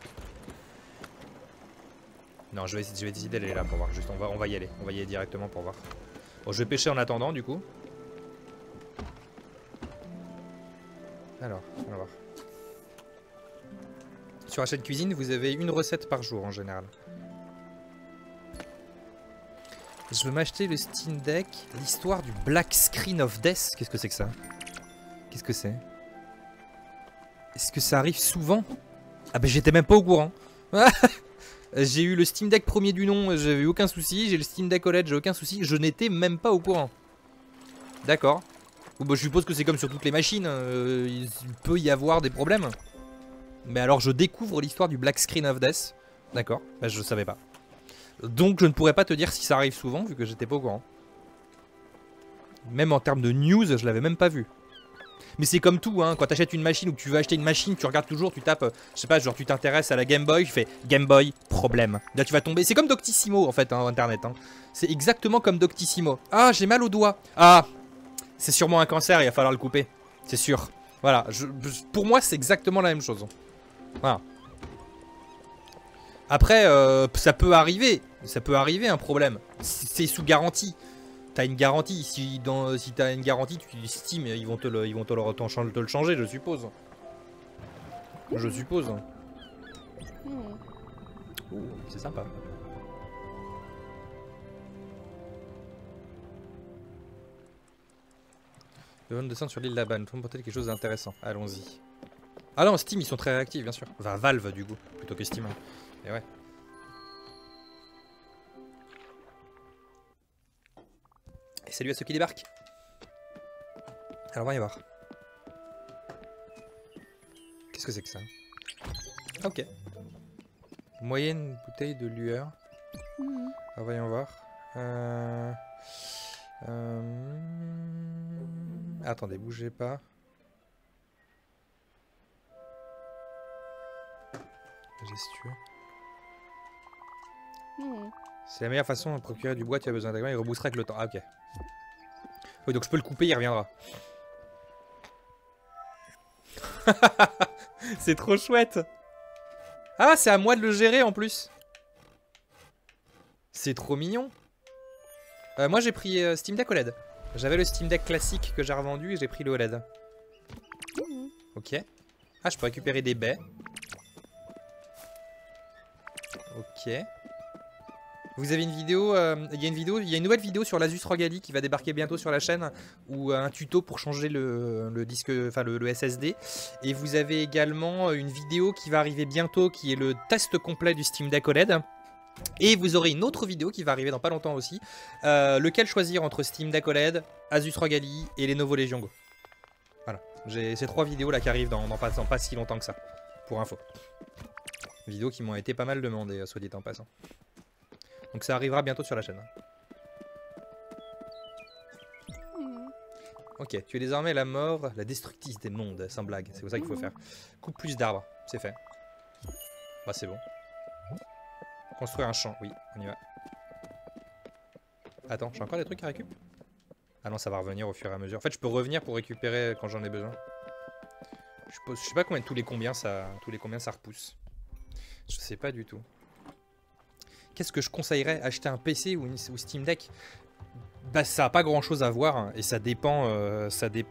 Non, je vais décider d'aller là pour voir. Juste, on va y aller. On va y aller directement pour voir. Bon, je vais pêcher en attendant du coup. Alors, on va voir. Sur la chaîne cuisine, vous avez une recette par jour en général. Je veux m'acheter le Steam Deck. L'histoire du Black Screen of Death. Qu'est-ce que c'est que ça? Qu'est-ce que c'est? Est-ce que ça arrive souvent? Ah bah j'étais même pas au courant. J'ai eu le Steam Deck premier du nom, j'avais eu aucun souci. J'ai le Steam Deck OLED, j'ai aucun souci. Je n'étais même pas au courant. D'accord. Bon, bah, je suppose que c'est comme sur toutes les machines. Il peut y avoir des problèmes. Mais alors je découvre l'histoire du Black Screen of Death. D'accord, bah, je savais pas. Donc je ne pourrais pas te dire si ça arrive souvent vu que j'étais pas au courant. Même en termes de news, je l'avais même pas vu. Mais c'est comme tout, hein, quand tu achètes une machine ou que tu veux acheter une machine, tu regardes toujours, tu tapes, je sais pas, genre tu t'intéresses à la Game Boy, tu fais Game Boy, problème. Là tu vas tomber, c'est comme Doctissimo en fait, hein, internet. Hein. C'est exactement comme Doctissimo. Ah, j'ai mal au doigt. Ah, c'est sûrement un cancer, il va falloir le couper. C'est sûr. Voilà, pour moi c'est exactement la même chose. Voilà. Après, ça peut arriver un problème. C'est sous garantie. T'as une garantie, si t'as une garantie, tu Steam, ils vont te le changer, je suppose. Je suppose. Oh, c'est sympa. Le van descendre sur l'île là-bas, nous pouvons porter quelque chose d'intéressant. Allons-y. Ah non, Steam, ils sont très réactifs, bien sûr. Enfin, Valve, du coup, plutôt que Steam. Et ouais. Et salut à ceux qui débarquent. Alors, voyons voir. Qu'est-ce que c'est que ça? Ok. Moyenne bouteille de lueur. Alors, voyons voir. Attendez, bougez pas. Gestueux. C'est la meilleure façon de procurer du bois, tu as besoin d'agrément, il reboussera avec le temps. Ah ok. Oui, donc je peux le couper, il reviendra. C'est trop chouette. Ah, c'est à moi de le gérer en plus. C'est trop mignon. Moi j'ai pris Steam Deck OLED. J'avais le Steam Deck classique que j'ai revendu et j'ai pris le OLED. Ok. Ah, je peux récupérer des baies. Ok. Vous avez une vidéo, il y a une nouvelle vidéo sur l'Asus ROG Ally qui va débarquer bientôt sur la chaîne, ou un tuto pour changer le disque, enfin le SSD. Et vous avez également une vidéo qui va arriver bientôt, qui est le test complet du Steam Deck OLED. Et vous aurez une autre vidéo qui va arriver dans pas longtemps aussi. Lequel choisir entre Steam Deck OLED, Asus ROG Ally et Lenovo Legion Go. Voilà, j'ai ces 3 vidéos là qui arrivent dans pas si longtemps que ça, pour info. Vidéos qui m'ont été pas mal demandées, soit dit en passant. Donc ça arrivera bientôt sur la chaîne. Ok, tu es désormais la mort, la destructrice des mondes, sans blague, c'est ça qu'il faut faire. Coupe plus d'arbres, c'est fait. Bah c'est bon. Construire un champ, oui, on y va. Attends, j'ai encore des trucs à récupérer? Ah non, ça va revenir au fur et à mesure. En fait, je peux revenir pour récupérer quand j'en ai besoin. Je sais pas tous les combien ça repousse. Je sais pas du tout. Qu'est-ce que je conseillerais? Acheter un PC ou Steam Deck? Bah ça a pas grand chose à voir hein, et ça dépend de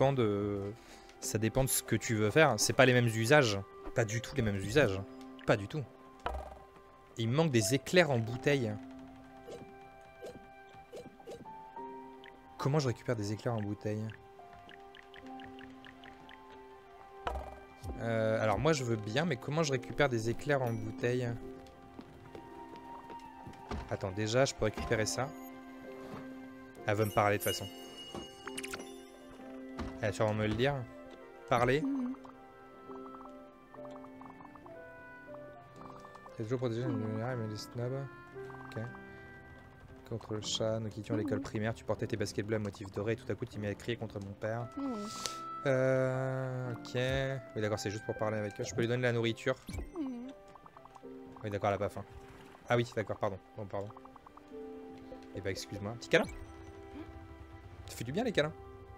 ce que tu veux faire. C'est pas les mêmes usages. Pas du tout les mêmes usages. Pas du tout. Et il me manque des éclairs en bouteille. Comment je récupère des éclairs en bouteille? Alors moi je veux bien, mais comment je récupère des éclairs en bouteille? Attends, déjà je peux récupérer ça. Elle veut me parler de toute façon. Elle va sûrement me le dire. Parler. T'as toujours protégé les lumières, mais les snobs. Ok. Contre le chat, nous quittions l'école primaire, tu portais tes baskets bleues à motif doré et tout à coup tu m'as crié contre mon père. Ok. Oui d'accord, c'est juste pour parler avec eux. Je peux lui donner de la nourriture. Oui d'accord, elle a pas faim. Ah oui, d'accord, pardon. Bon, pardon. Eh bah excuse-moi. Petit câlin. Ça fait du bien les câlins.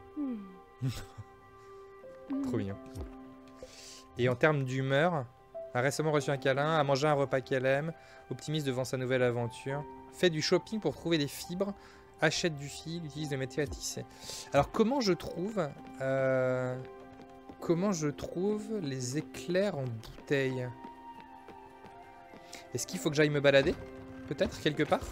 Trop mignon. Et en termes d'humeur, a récemment reçu un câlin, a mangé un repas qu'elle aime, optimiste devant sa nouvelle aventure, fait du shopping pour trouver des fibres, achète du fil, utilise le métier à tisser. Alors comment je trouve les éclairs en bouteille? Est-ce qu'il faut que j'aille me balader? Peut-être quelque part?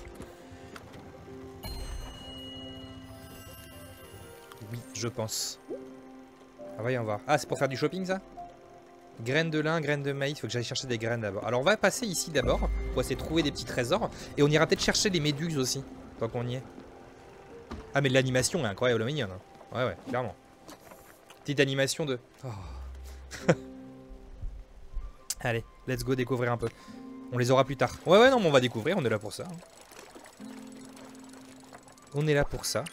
Oui, je pense. Ah, voyons voir. Ah, c'est pour faire du shopping ça? Graines de lin, graines de maïs, il faut que j'aille chercher des graines d'abord. Alors on va passer ici d'abord pour essayer de trouver des petits trésors. Et on ira peut-être chercher les méduses aussi, tant qu'on y est. Ah mais l'animation est incroyable, mignonne. Ouais ouais, clairement. Petite animation de... Oh. Allez, let's go découvrir un peu. On les aura plus tard. Ouais ouais non mais on va découvrir, on est là pour ça. On est là pour ça.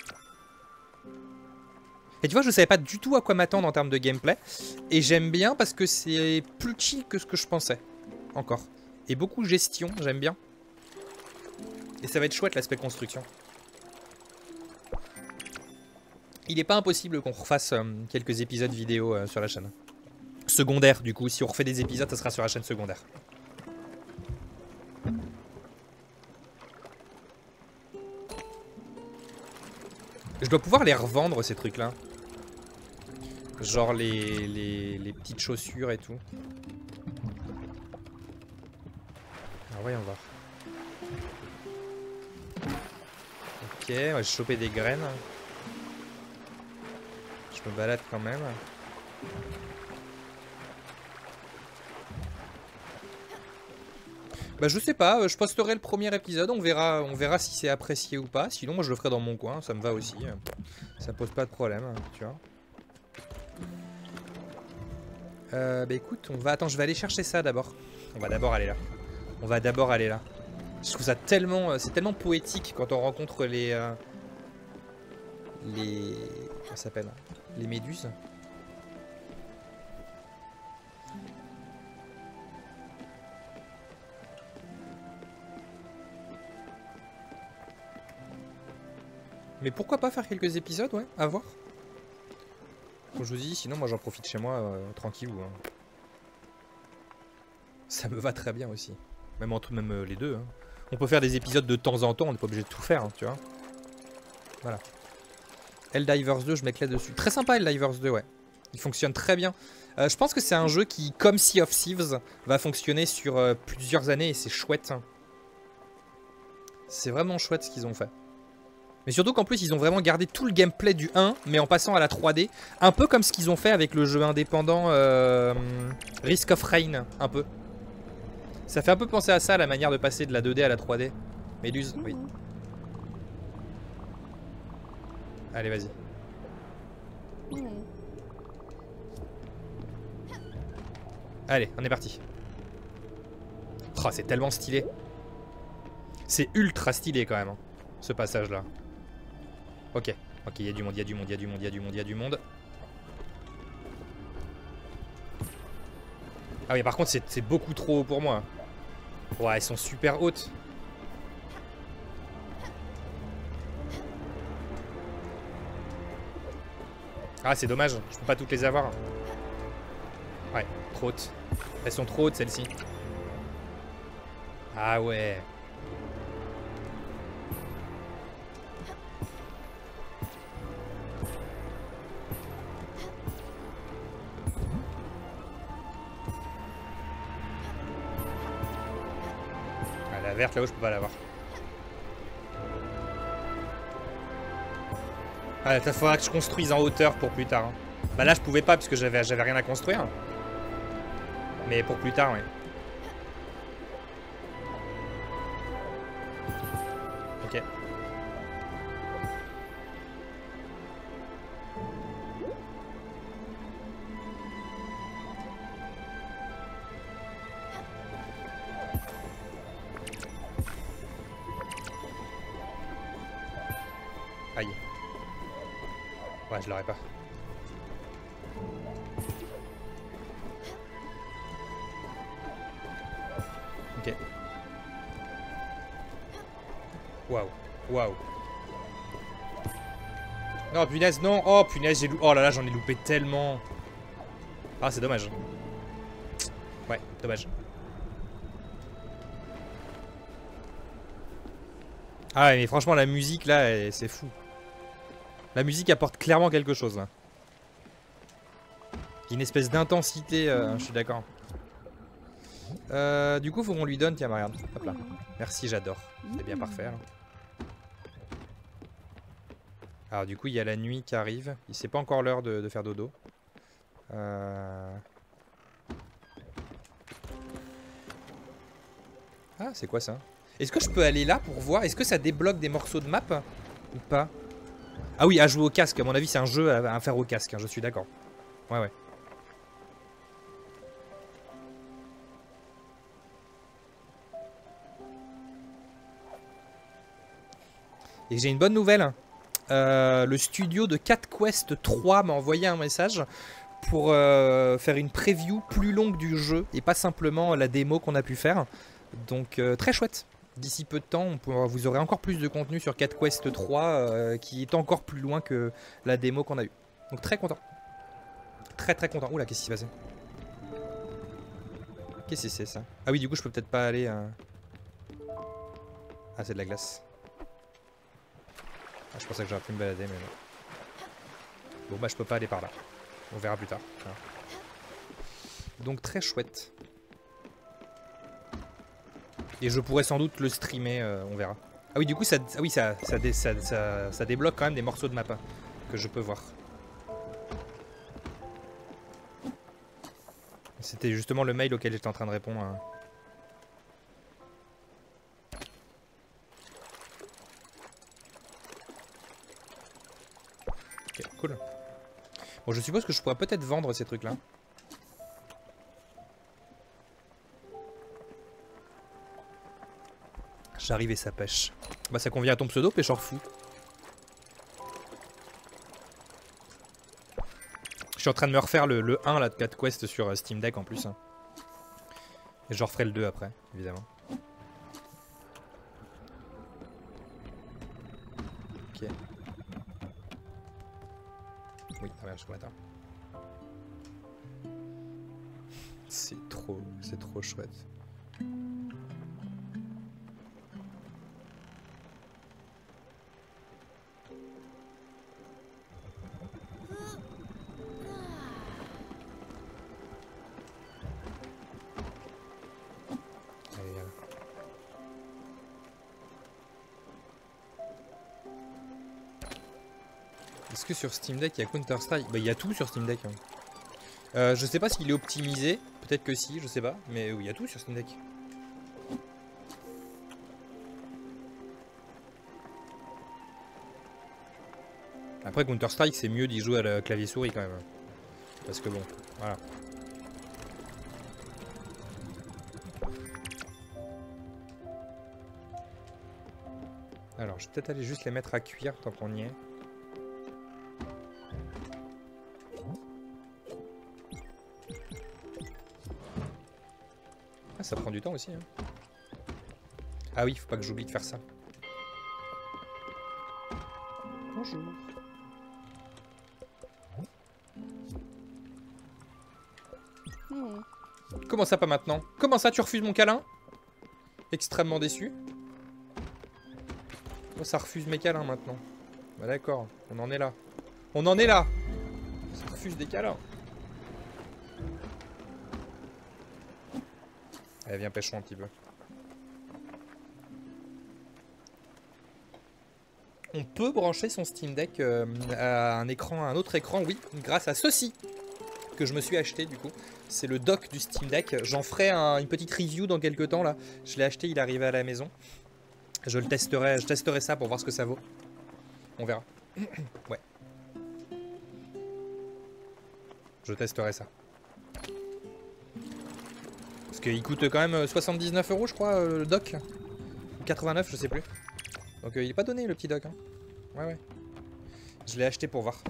Et tu vois, je savais pas du tout à quoi m'attendre en termes de gameplay. Et j'aime bien parce que c'est plus chill que ce que je pensais. Encore. Et beaucoup gestion, j'aime bien. Et ça va être chouette l'aspect construction. Il est pas impossible qu'on refasse quelques épisodes vidéo sur la chaîne. Secondaire, du coup. Si on refait des épisodes, ça sera sur la chaîne secondaire. Je dois pouvoir les revendre, ces trucs-là. Genre les petites chaussures et tout. Alors voyons voir. Ok, on va choper des graines. Je me balade quand même. Bah je sais pas, je posterai le premier épisode, on verra si c'est apprécié ou pas. Sinon moi je le ferai dans mon coin, ça me va aussi. Ça pose pas de problème, tu vois. Bah écoute, attends, je vais aller chercher ça d'abord. On va d'abord aller là. Je trouve ça tellement, c'est tellement poétique quand on rencontre les comment ça s'appelle? Les méduses. Mais pourquoi pas faire quelques épisodes, ouais, à voir. Comme je vous dis, sinon moi j'en profite chez moi, tranquille. Hein. Ça me va très bien aussi. Même les deux. Hein. On peut faire des épisodes de temps en temps, on n'est pas obligé de tout faire, hein, tu vois. Voilà. Helldivers 2, je m'éclate dessus. Très sympa Helldivers 2, ouais. Il fonctionne très bien. Je pense que c'est un jeu qui, comme Sea of Thieves, va fonctionner sur plusieurs années et c'est chouette. C'est vraiment chouette ce qu'ils ont fait. Mais surtout qu'en plus ils ont vraiment gardé tout le gameplay du 1 mais en passant à la 3D. Un peu comme ce qu'ils ont fait avec le jeu indépendant Risk of Rain, un peu. Ça fait un peu penser à ça, la manière de passer de la 2D à la 3D. Méduse, oui. Allez, vas-y. Allez, on est parti. Oh, c'est tellement stylé. C'est ultra stylé quand même, hein, ce passage-là. Ok, ok, il y a du monde, il y a du monde, il y a du monde, il y a du monde, il y a du monde. Ah oui, par contre, c'est beaucoup trop haut pour moi. Ouais, elles sont super hautes. Ah, c'est dommage, je peux pas toutes les avoir. Ouais, trop hautes. Elles sont trop hautes, celles-ci. Ah ouais. Ah, la verte, là-haut, je peux pas l'avoir. Ah, il faudra que je construise en hauteur pour plus tard. Hein. Bah là, je pouvais pas, parce que j'avais rien à construire. Mais pour plus tard, ouais. Ok. Aïe. Ouais, je l'aurais pas. Ok. Waouh. Waouh. Non, punaise, non. Oh, punaise, j'ai loupé. Oh là là, j'en ai loupé tellement. Ah, c'est dommage. Ouais, dommage. Ah ouais, mais franchement, la musique, là, c'est fou. La musique apporte clairement quelque chose, là. Une espèce d'intensité, je suis d'accord. Du coup, faut qu'on lui donne. Tiens, regarde. Hop là. Merci, j'adore. C'est bien parfait. Hein. Alors, du coup, il y a la nuit qui arrive. C'est pas encore l'heure de faire dodo. Ah, c'est quoi ça? Est-ce que je peux aller là pour voir? Est-ce que ça débloque des morceaux de map? Ou pas? Ah oui, à jouer au casque. À mon avis, c'est un jeu à faire au casque. Hein, je suis d'accord. Ouais, ouais. Et j'ai une bonne nouvelle. Le studio de Cat Quest 3 m'a envoyé un message pour faire une preview plus longue du jeu et pas simplement la démo qu'on a pu faire. Donc très chouette. D'ici peu de temps, vous aurez encore plus de contenu sur Cat Quest 3 qui est encore plus loin que la démo qu'on a eue. Donc très content. Très très content. Oula, qu'est-ce qui s'est passé? Qu'est-ce que c'est ça? Ah oui, du coup, je peux peut-être pas aller... Ah, c'est de la glace. Ah, je pensais que j'aurais pu me balader, mais non. Bon, bah, je peux pas aller par là. On verra plus tard. Voilà. Donc, très chouette. Et je pourrais sans doute le streamer, on verra. Ah oui, du coup, ça débloque quand même des morceaux de map hein, que je peux voir. C'était justement le mail auquel j'étais en train de répondre. Hein. Ok, cool. Bon, je suppose que je pourrais peut-être vendre ces trucs-là. J'arrive et ça pêche. Bah ça convient à ton pseudo, pêcheur fou. Je suis en train de me refaire le 1 là, de Cat Quest sur Steam Deck en plus. Hein. Et je referai le 2 après, évidemment. Ok. Oui, très bien, je matin. C'est trop chouette. Est-ce que sur Steam Deck il y a Counter-Strike? Bah il y a tout sur Steam Deck. Hein. Je sais pas s'il est optimisé, peut-être que si, je sais pas, mais il y a tout sur Steam Deck. Après Counter-Strike c'est mieux d'y jouer à la clavier souris quand même. Parce que bon, voilà. Alors je vais peut-être aller juste les mettre à cuire tant qu'on y est. Ah, ça prend du temps aussi. Hein. Ah oui, faut pas que j'oublie de faire ça. Bonjour. Comment ça pas maintenant? Comment ça tu refuses mon câlin? Extrêmement déçu. Oh, ça refuse mes câlins maintenant. Bah d'accord, on en est là. On en est là. Ça refuse des câlins. Allez, viens pêchons un petit peu. On peut brancher son Steam Deck à un autre écran, oui, grâce à ceci que je me suis acheté du coup. C'est le dock du Steam Deck. J'en ferai une petite review dans quelques temps là. Je l'ai acheté, il est arrivé à la maison. Je testerai ça pour voir ce que ça vaut. On verra. Ouais. Je testerai ça. Parce qu'il coûte quand même 79 € je crois le dock. 89 je sais plus. Donc il est pas donné le petit dock. Hein. Ouais. Je l'ai acheté pour voir.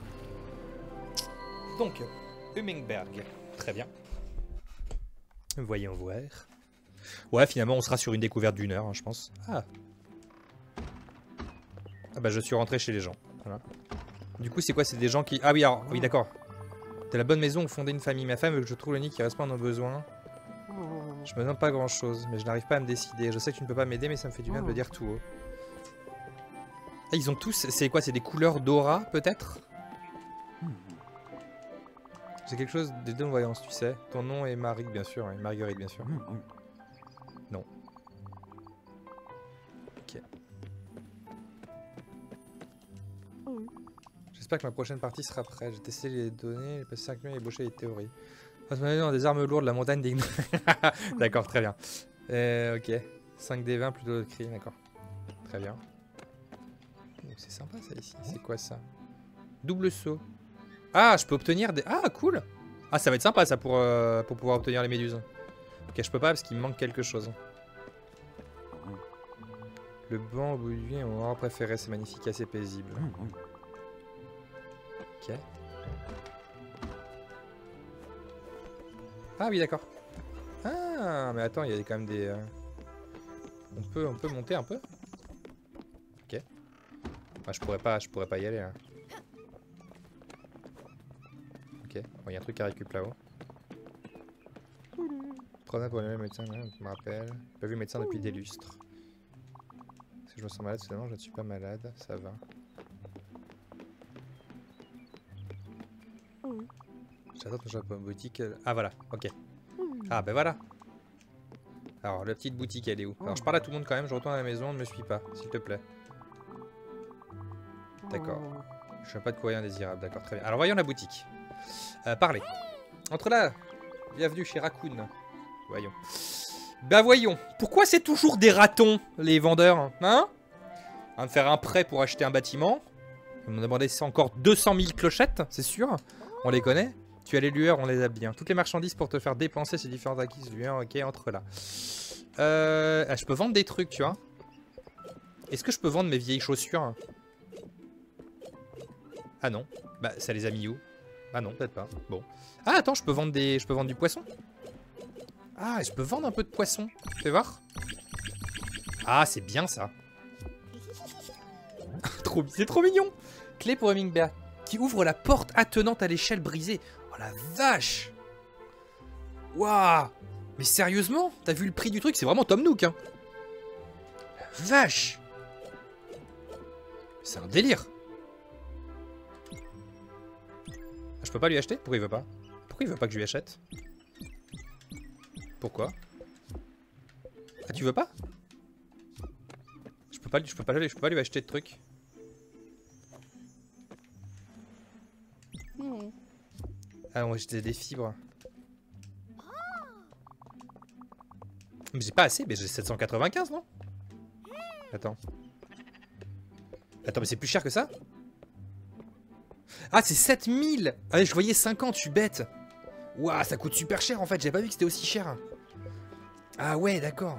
Donc, Hummingberg. Très bien. Voyons voir. Ouais, finalement on sera sur une découverte d'1 heure, hein, je pense. Ah bah je suis rentré chez les gens. Voilà. Du coup c'est quoi? C'est des gens qui... Ah oui, alors, oui d'accord. T'as la bonne maison où fonder une famille. Ma femme veut que je trouve le nid qui répond à nos besoins. Je me demande pas grand chose, mais je n'arrive pas à me décider. Je sais que tu ne peux pas m'aider, mais ça me fait du bien de le dire tout haut. Ah, ils ont tous... C'est quoi? C'est des couleurs d'aura, peut-être? J'ai quelque chose des deux voyances, tu sais. Ton nom est Marie, bien sûr. Et Marguerite, bien sûr. Non. Ok. J'espère que ma prochaine partie sera prête. J'ai testé les données, j'ai passé 5 minutes à ébaucher les théories. On se met dans des armes lourdes, la montagne des... D'accord, très bien. Ok. 5D20 plutôt de cri, d'accord. Très bien. C'est sympa ça ici. C'est quoi ça? Double saut. Ah, je peux obtenir des... Ah, cool. Ah, ça va être sympa ça pour pouvoir obtenir les méduses. Ok, je peux pas parce qu'il me manque quelque chose. Le banc au bout du vie est mon endroit préféré. C'est magnifique, assez paisible. Ok. Ah oui, d'accord. Ah, mais attends, il y a quand même des... On peut monter un peu? Ok. Ah, je pourrais pas y aller. Hein. Ok. Bon, il y a un truc à récupérer là-haut. Trop bien pour le médecin, je me rappelle. J'ai pas vu médecin depuis des lustres. Est-ce que je me sens malade soudainement? Je ne suis pas malade, ça va. J'attends ton shop boutique. Ah voilà, ok. Ah ben voilà. Alors la petite boutique elle est où? Alors je parle à tout le monde quand même, je retourne à la maison, ne me suis pas, s'il te plaît. D'accord. Je suis pas de courrier indésirable, d'accord, très bien. Alors voyons la boutique. Parlez. Entre là. Bienvenue chez Raccoon. Voyons. Bah voyons. Pourquoi c'est toujours des ratons, les vendeurs? Hein? On va me faire un prêt pour acheter un bâtiment. On m'a demandé encore 200 000 clochettes, c'est sûr. On les connaît. Tu as les lueurs, on les a bien. Toutes les marchandises pour te faire dépenser ces différentes acquises lueurs. Ok, entre là. Ah, je peux vendre des trucs, tu vois. Est-ce que je peux vendre mes vieilles chaussures? Ah non. Bah, ça les a mis où? Ah non, peut-être pas. Bon. Ah, attends, je peux vendre du poisson. Ah, je peux vendre un peu de poisson. Fais voir. Ah, c'est bien ça. C'est trop mignon. Clé pour Hummingberg qui ouvre la porte attenante à l'échelle brisée. Oh la vache. Waouh. Mais sérieusement, t'as vu le prix du truc? C'est vraiment Tom Nook, hein. La vache. C'est un délire. Je peux pas lui acheter? Pourquoi il veut pas? Pourquoi il veut pas que je lui achète? Pourquoi? Ah, tu veux pas? Je peux pas lui acheter de trucs. Ah non, j'ai des fibres. Mais j'ai pas assez, mais j'ai 795, non? Attends. Attends, mais c'est plus cher que ça? Ah, c'est 7000. Ah, je voyais 50, je suis bête. Ouah, ça coûte super cher en fait, j'avais pas vu que c'était aussi cher. Ah ouais, d'accord.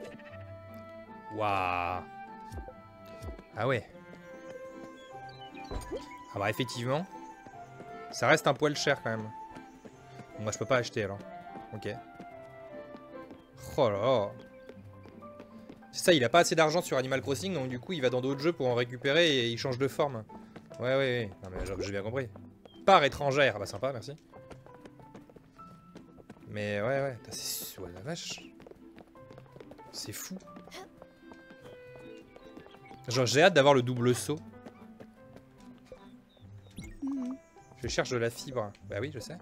Waouh. Ah ouais. Ah bah effectivement, ça reste un poil cher quand même. Bon, moi je peux pas acheter alors. Ok. Oh là là. C'est ça, il a pas assez d'argent sur Animal Crossing, donc du coup il va dans d'autres jeux pour en récupérer et il change de forme. Ouais, ouais, ouais. Non mais j'ai bien compris. Part étrangère. Ah bah sympa, merci. Mais ouais, ouais. C'est... Ouais, la vache. C'est fou. Genre j'ai hâte d'avoir le double saut. Je cherche de la fibre. Bah oui, je sais.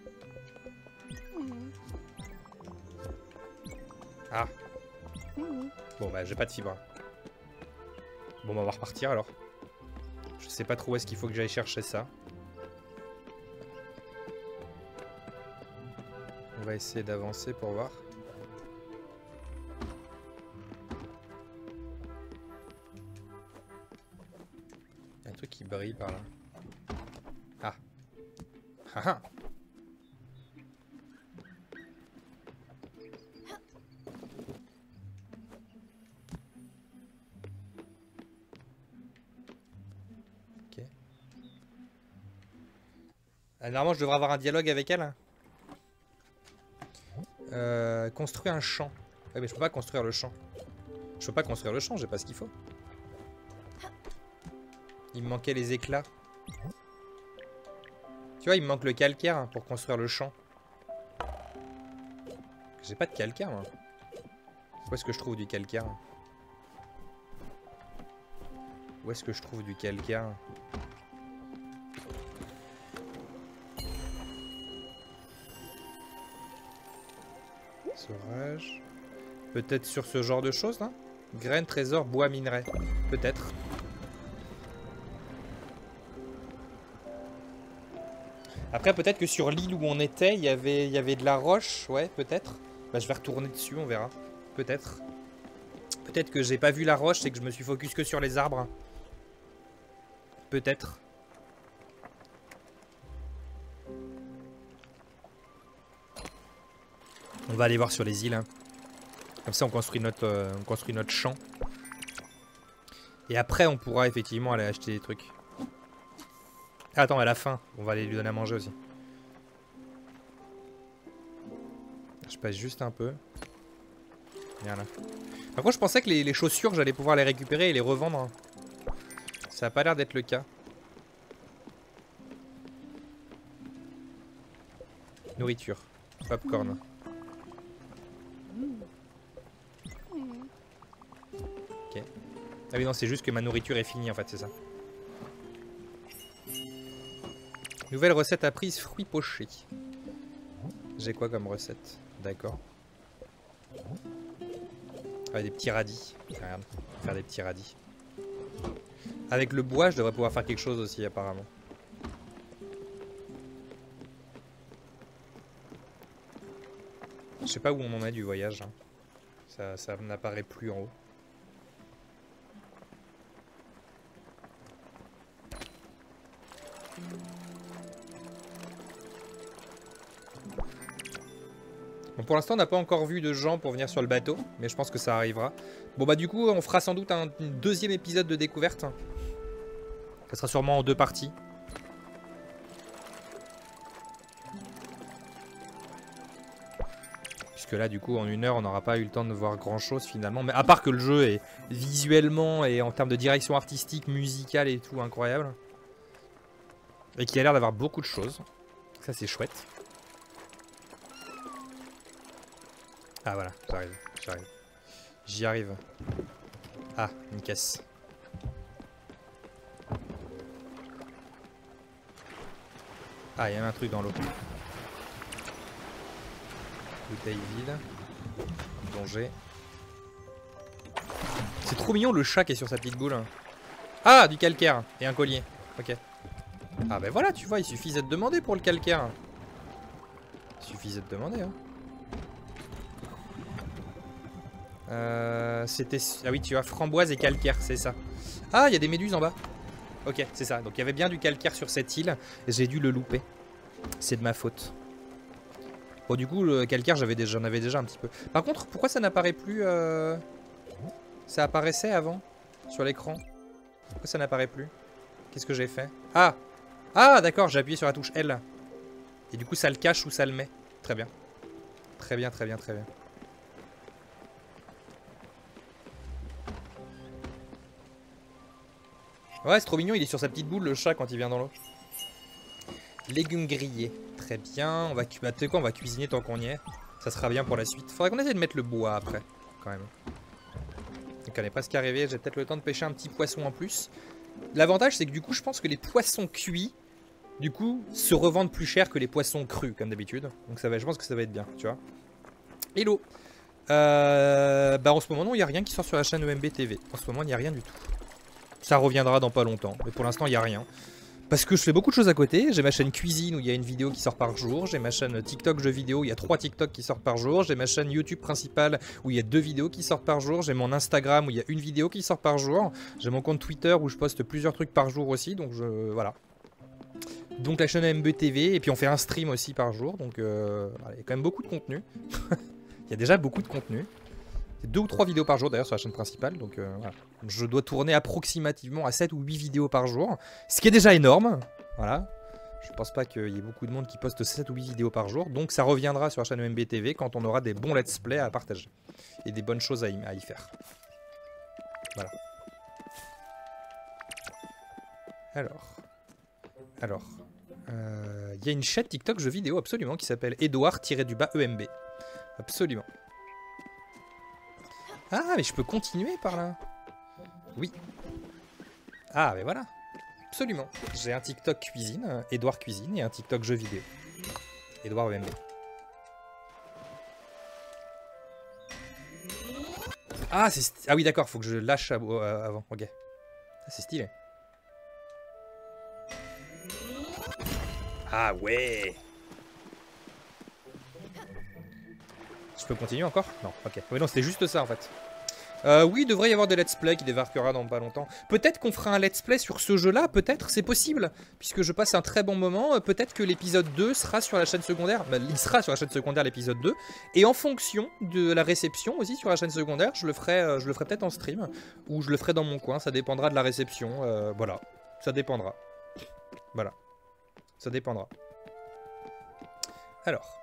Ah. Bon bah j'ai pas de fibre. Bon bah on va repartir alors. Je sais pas trop où est-ce qu'il faut que j'aille chercher ça. On va essayer d'avancer pour voir. Il y a un truc qui brille par là. Ah. Ah ah. Ok. Normalement je devrais avoir un dialogue avec elle. Construire un champ. Ouais, mais je peux pas construire le champ. Je peux pas construire le champ, j'ai pas ce qu'il faut. Il me manquait les éclats. Tu vois, il me manque le calcaire pour construire le champ. J'ai pas de calcaire, moi. Où est-ce que je trouve du calcaire? Où est-ce que je trouve du calcaire? Sauvage. Peut-être sur ce genre de choses, là? Graines, trésors, bois, minerais. Peut-être. Après, peut-être que sur l'île où on était, il y avait de la roche. Ouais, peut-être. Bah, je vais retourner dessus, on verra. Peut-être. Peut-être que j'ai pas vu la roche et que je me suis focus que sur les arbres. Peut-être. On va aller voir sur les îles. Hein. Comme ça, on construit notre champ. Et après, on pourra effectivement aller acheter des trucs. Ah, attends, elle a faim. On va aller lui donner à manger aussi. Je passe juste un peu. Voilà. Par contre, je pensais que les chaussures, j'allais pouvoir les récupérer et les revendre. Ça a pas l'air d'être le cas. Nourriture. Popcorn. Ok. Ah oui, non, c'est juste que ma nourriture est finie en fait, c'est ça. Nouvelle recette apprise, fruits pochés. J'ai quoi comme recette? D'accord. Ah, des petits radis. Regarde, faire des petits radis. Avec le bois, je devrais pouvoir faire quelque chose aussi apparemment. Je sais pas où on en est du voyage. Hein. Ça n'apparaît plus en haut. Bon, pour l'instant, on n'a pas encore vu de gens pour venir sur le bateau, mais je pense que ça arrivera. Bon bah du coup, on fera sans doute un deuxième épisode de découverte. Ça sera sûrement en 2 parties. Puisque là, du coup, en 1 heure, on n'aura pas eu le temps de voir grand-chose finalement. Mais à part que le jeu est visuellement et en termes de direction artistique, musicale et tout incroyable. Et qui a l'air d'avoir beaucoup de choses. Ça, c'est chouette. Ah voilà, j'arrive. J'y arrive. Ah, une caisse. Ah, il y a un truc dans l'eau. Bouteille vide. Danger. C'est trop mignon le chat qui est sur sa petite boule. Ah, du calcaire et un collier. Ok. Ah ben voilà, tu vois, il suffisait de demander pour le calcaire. Il suffisait de demander, hein. C'était... Ah oui, tu as framboise et calcaire, c'est ça. Ah, il y a des méduses en bas. Ok, c'est ça. Donc il y avait bien du calcaire sur cette île. J'ai dû le louper. C'est de ma faute. Bon, du coup, le calcaire, j'en avais déjà un petit peu. Par contre, pourquoi ça n'apparaît plus Ça apparaissait avant sur l'écran. Pourquoi ça n'apparaît plus? Qu'est-ce que j'ai fait? Ah! Ah, d'accord, j'ai appuyé sur la touche L. Et du coup, ça le cache ou ça le met. Très bien. Très bien, très bien, très bien. Ouais, c'est trop mignon, il est sur sa petite boule, le chat, quand il vient dans l'eau. Légumes grillés. Très bien. On va, tu sais quoi, on va cuisiner tant qu'on y est. Ça sera bien pour la suite. Faudrait qu'on essaie de mettre le bois après, quand même. Donc on est presque arrivé. J'ai peut-être le temps de pêcher un petit poisson en plus. L'avantage, c'est que du coup, je pense que les poissons cuits, du coup, se revendent plus cher que les poissons crus, comme d'habitude. Donc ça va, je pense que ça va être bien, tu vois. Hello. Bah en ce moment, non, il n'y a rien qui sort sur la chaîne EMB TV. En ce moment, il n'y a rien du tout. Ça reviendra dans pas longtemps. Mais pour l'instant, il n'y a rien. Parce que je fais beaucoup de choses à côté. J'ai ma chaîne cuisine où il y a une vidéo qui sort par jour. J'ai ma chaîne TikTok jeux vidéo où il y a 3 TikTok qui sortent par jour. J'ai ma chaîne YouTube principale où il y a 2 vidéos qui sortent par jour. J'ai mon Instagram où il y a une vidéo qui sort par jour. J'ai mon compte Twitter où je poste plusieurs trucs par jour aussi. Donc voilà. Donc la chaîne MB TV. Et puis on fait un stream aussi par jour. Donc voilà, il y a quand même beaucoup de contenu. Il y a déjà beaucoup de contenu. 2 ou 3 vidéos par jour d'ailleurs sur la chaîne principale. Donc voilà. Je dois tourner approximativement à 7 ou 8 vidéos par jour. Ce qui est déjà énorme. Voilà. Je pense pas qu'il y ait beaucoup de monde qui poste 7 ou 8 vidéos par jour. Donc ça reviendra sur la chaîne EMB TV quand on aura des bons let's play à partager. Et des bonnes choses à y faire. Voilà. Alors. Il y a une chaîne TikTok jeux vidéo absolument qui s'appelle Edouard-EMB. Absolument. Ah, mais je peux continuer par là. Oui. Ah, mais voilà. Absolument. J'ai un TikTok cuisine, Edouard Cuisine, et un TikTok jeux vidéo. Edouard EMB. Ah, ah oui, d'accord, faut que je lâche avant. Ok. Ah, c'est stylé. Ah ouais. Je peux continuer encore? Non, ok. Oui, non, c'était juste ça en fait. Oui, il devrait y avoir des let's play qui débarquera dans pas longtemps. Peut-être qu'on fera un let's play sur ce jeu-là, peut-être, c'est possible. Puisque je passe un très bon moment, peut-être que l'épisode 2 sera sur la chaîne secondaire. Bah, il sera sur la chaîne secondaire l'épisode 2. Et en fonction de la réception aussi sur la chaîne secondaire, je le ferai peut-être en stream. Ou je le ferai dans mon coin, ça dépendra de la réception. Voilà, ça dépendra. Voilà, ça dépendra. Alors...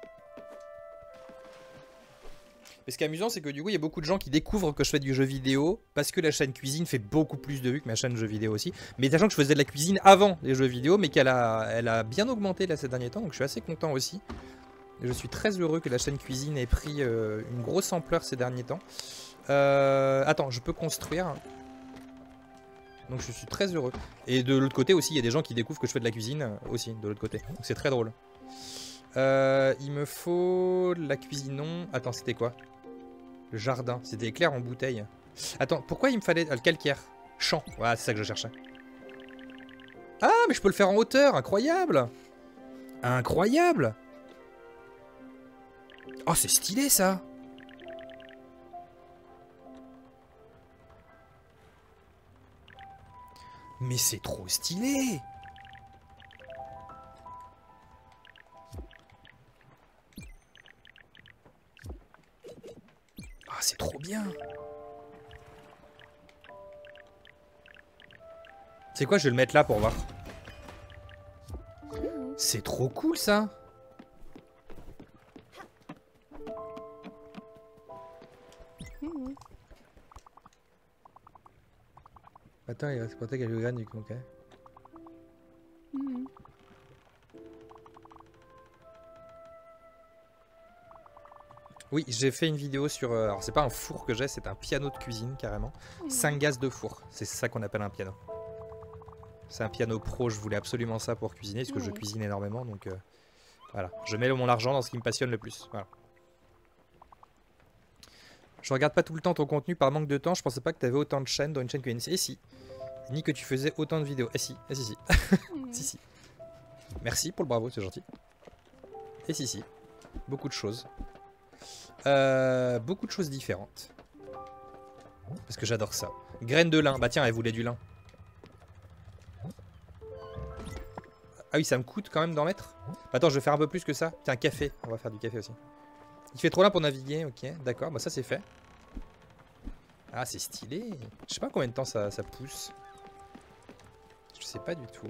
Mais ce qui est amusant, c'est que du coup, il y a beaucoup de gens qui découvrent que je fais du jeu vidéo parce que la chaîne cuisine fait beaucoup plus de vues que ma chaîne jeu vidéo aussi. Mais sachant que je faisais de la cuisine avant les jeux vidéo, mais qu'elle a bien augmenté là ces derniers temps, donc je suis assez content aussi. Et je suis très heureux que la chaîne cuisine ait pris une grosse ampleur ces derniers temps. Attends, je peux construire. Donc je suis très heureux. Et de l'autre côté aussi, il y a des gens qui découvrent que je fais de la cuisine aussi, de l'autre côté. Donc c'est très drôle. Il me faut la cuisine, non. Attends, c'était quoi? Le jardin, c'était éclair en bouteille. Attends, pourquoi il me fallait... le calcaire. Champ, voilà, c'est ça que je cherchais. Ah, mais je peux le faire en hauteur, incroyable. Incroyable. Oh, c'est stylé, ça. Mais c'est trop stylé. Ah, c'est trop bien. C'est quoi, je vais le mettre là pour voir. C'est trop cool ça. Attends, il reste pas quelques graines du coup, ok. Oui, j'ai fait une vidéo sur... alors c'est pas un four que j'ai, c'est un piano de cuisine carrément. 5 gaz de four, c'est ça qu'on appelle un piano. C'est un piano pro, je voulais absolument ça pour cuisiner, parce que je cuisine énormément, donc voilà. Je mets mon argent dans ce qui me passionne le plus, voilà. Je regarde pas tout le temps ton contenu par manque de temps, je pensais pas que t'avais autant de chaînes dans une chaîne cuisine. Et si. Ni que tu faisais autant de vidéos. Eh si, eh si, si. Si, si. Merci pour le bravo, c'est gentil. Et si, si. Beaucoup de choses. Beaucoup de choses différentes. Parce que j'adore ça. Graines de lin. Bah tiens, elle voulait du lin. Ah oui, ça me coûte quand même d'en mettre. Attends, je vais faire un peu plus que ça. Tiens, café. On va faire du café aussi. Il fait trop loin pour naviguer, ok. D'accord, bah ça c'est fait. Ah, c'est stylé. Je sais pas combien de temps ça pousse. Je sais pas du tout.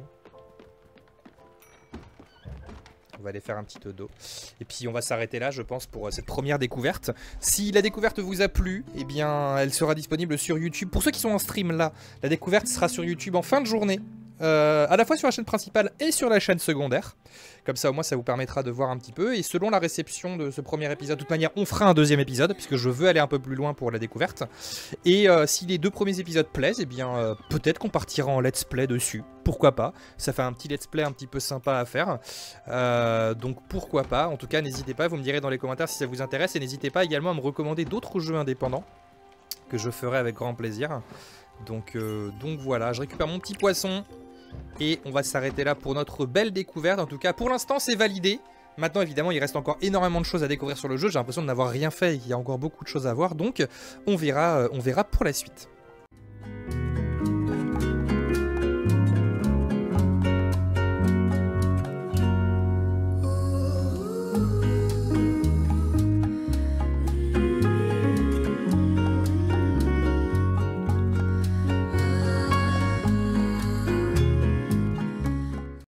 On va aller faire un petit peu d'eau. Et puis on va s'arrêter là, je pense, pour cette première découverte. Si la découverte vous a plu, eh bien, elle sera disponible sur YouTube. Pour ceux qui sont en stream là, la découverte sera sur YouTube en fin de journée. À la fois sur la chaîne principale et sur la chaîne secondaire. Comme ça au moins ça vous permettra de voir un petit peu. Et selon la réception de ce premier épisode, de toute manière on fera un deuxième épisode, puisque je veux aller un peu plus loin pour la découverte. Et si les 2 premiers épisodes plaisent, eh bien peut-être qu'on partira en let's play dessus. Pourquoi pas, ça fait un petit let's play un petit peu sympa à faire. Donc pourquoi pas, en tout cas n'hésitez pas, vous me direz dans les commentaires si ça vous intéresse. Et n'hésitez pas également à me recommander d'autres jeux indépendants, que je ferai avec grand plaisir. Donc voilà, je récupère mon petit poisson. Et on va s'arrêter là pour notre belle découverte. En tout cas, pour l'instant, c'est validé. Maintenant, évidemment, il reste encore énormément de choses à découvrir sur le jeu. J'ai l'impression de n'avoir rien fait et qu'il y a encore beaucoup de choses à voir. Donc, on verra pour la suite.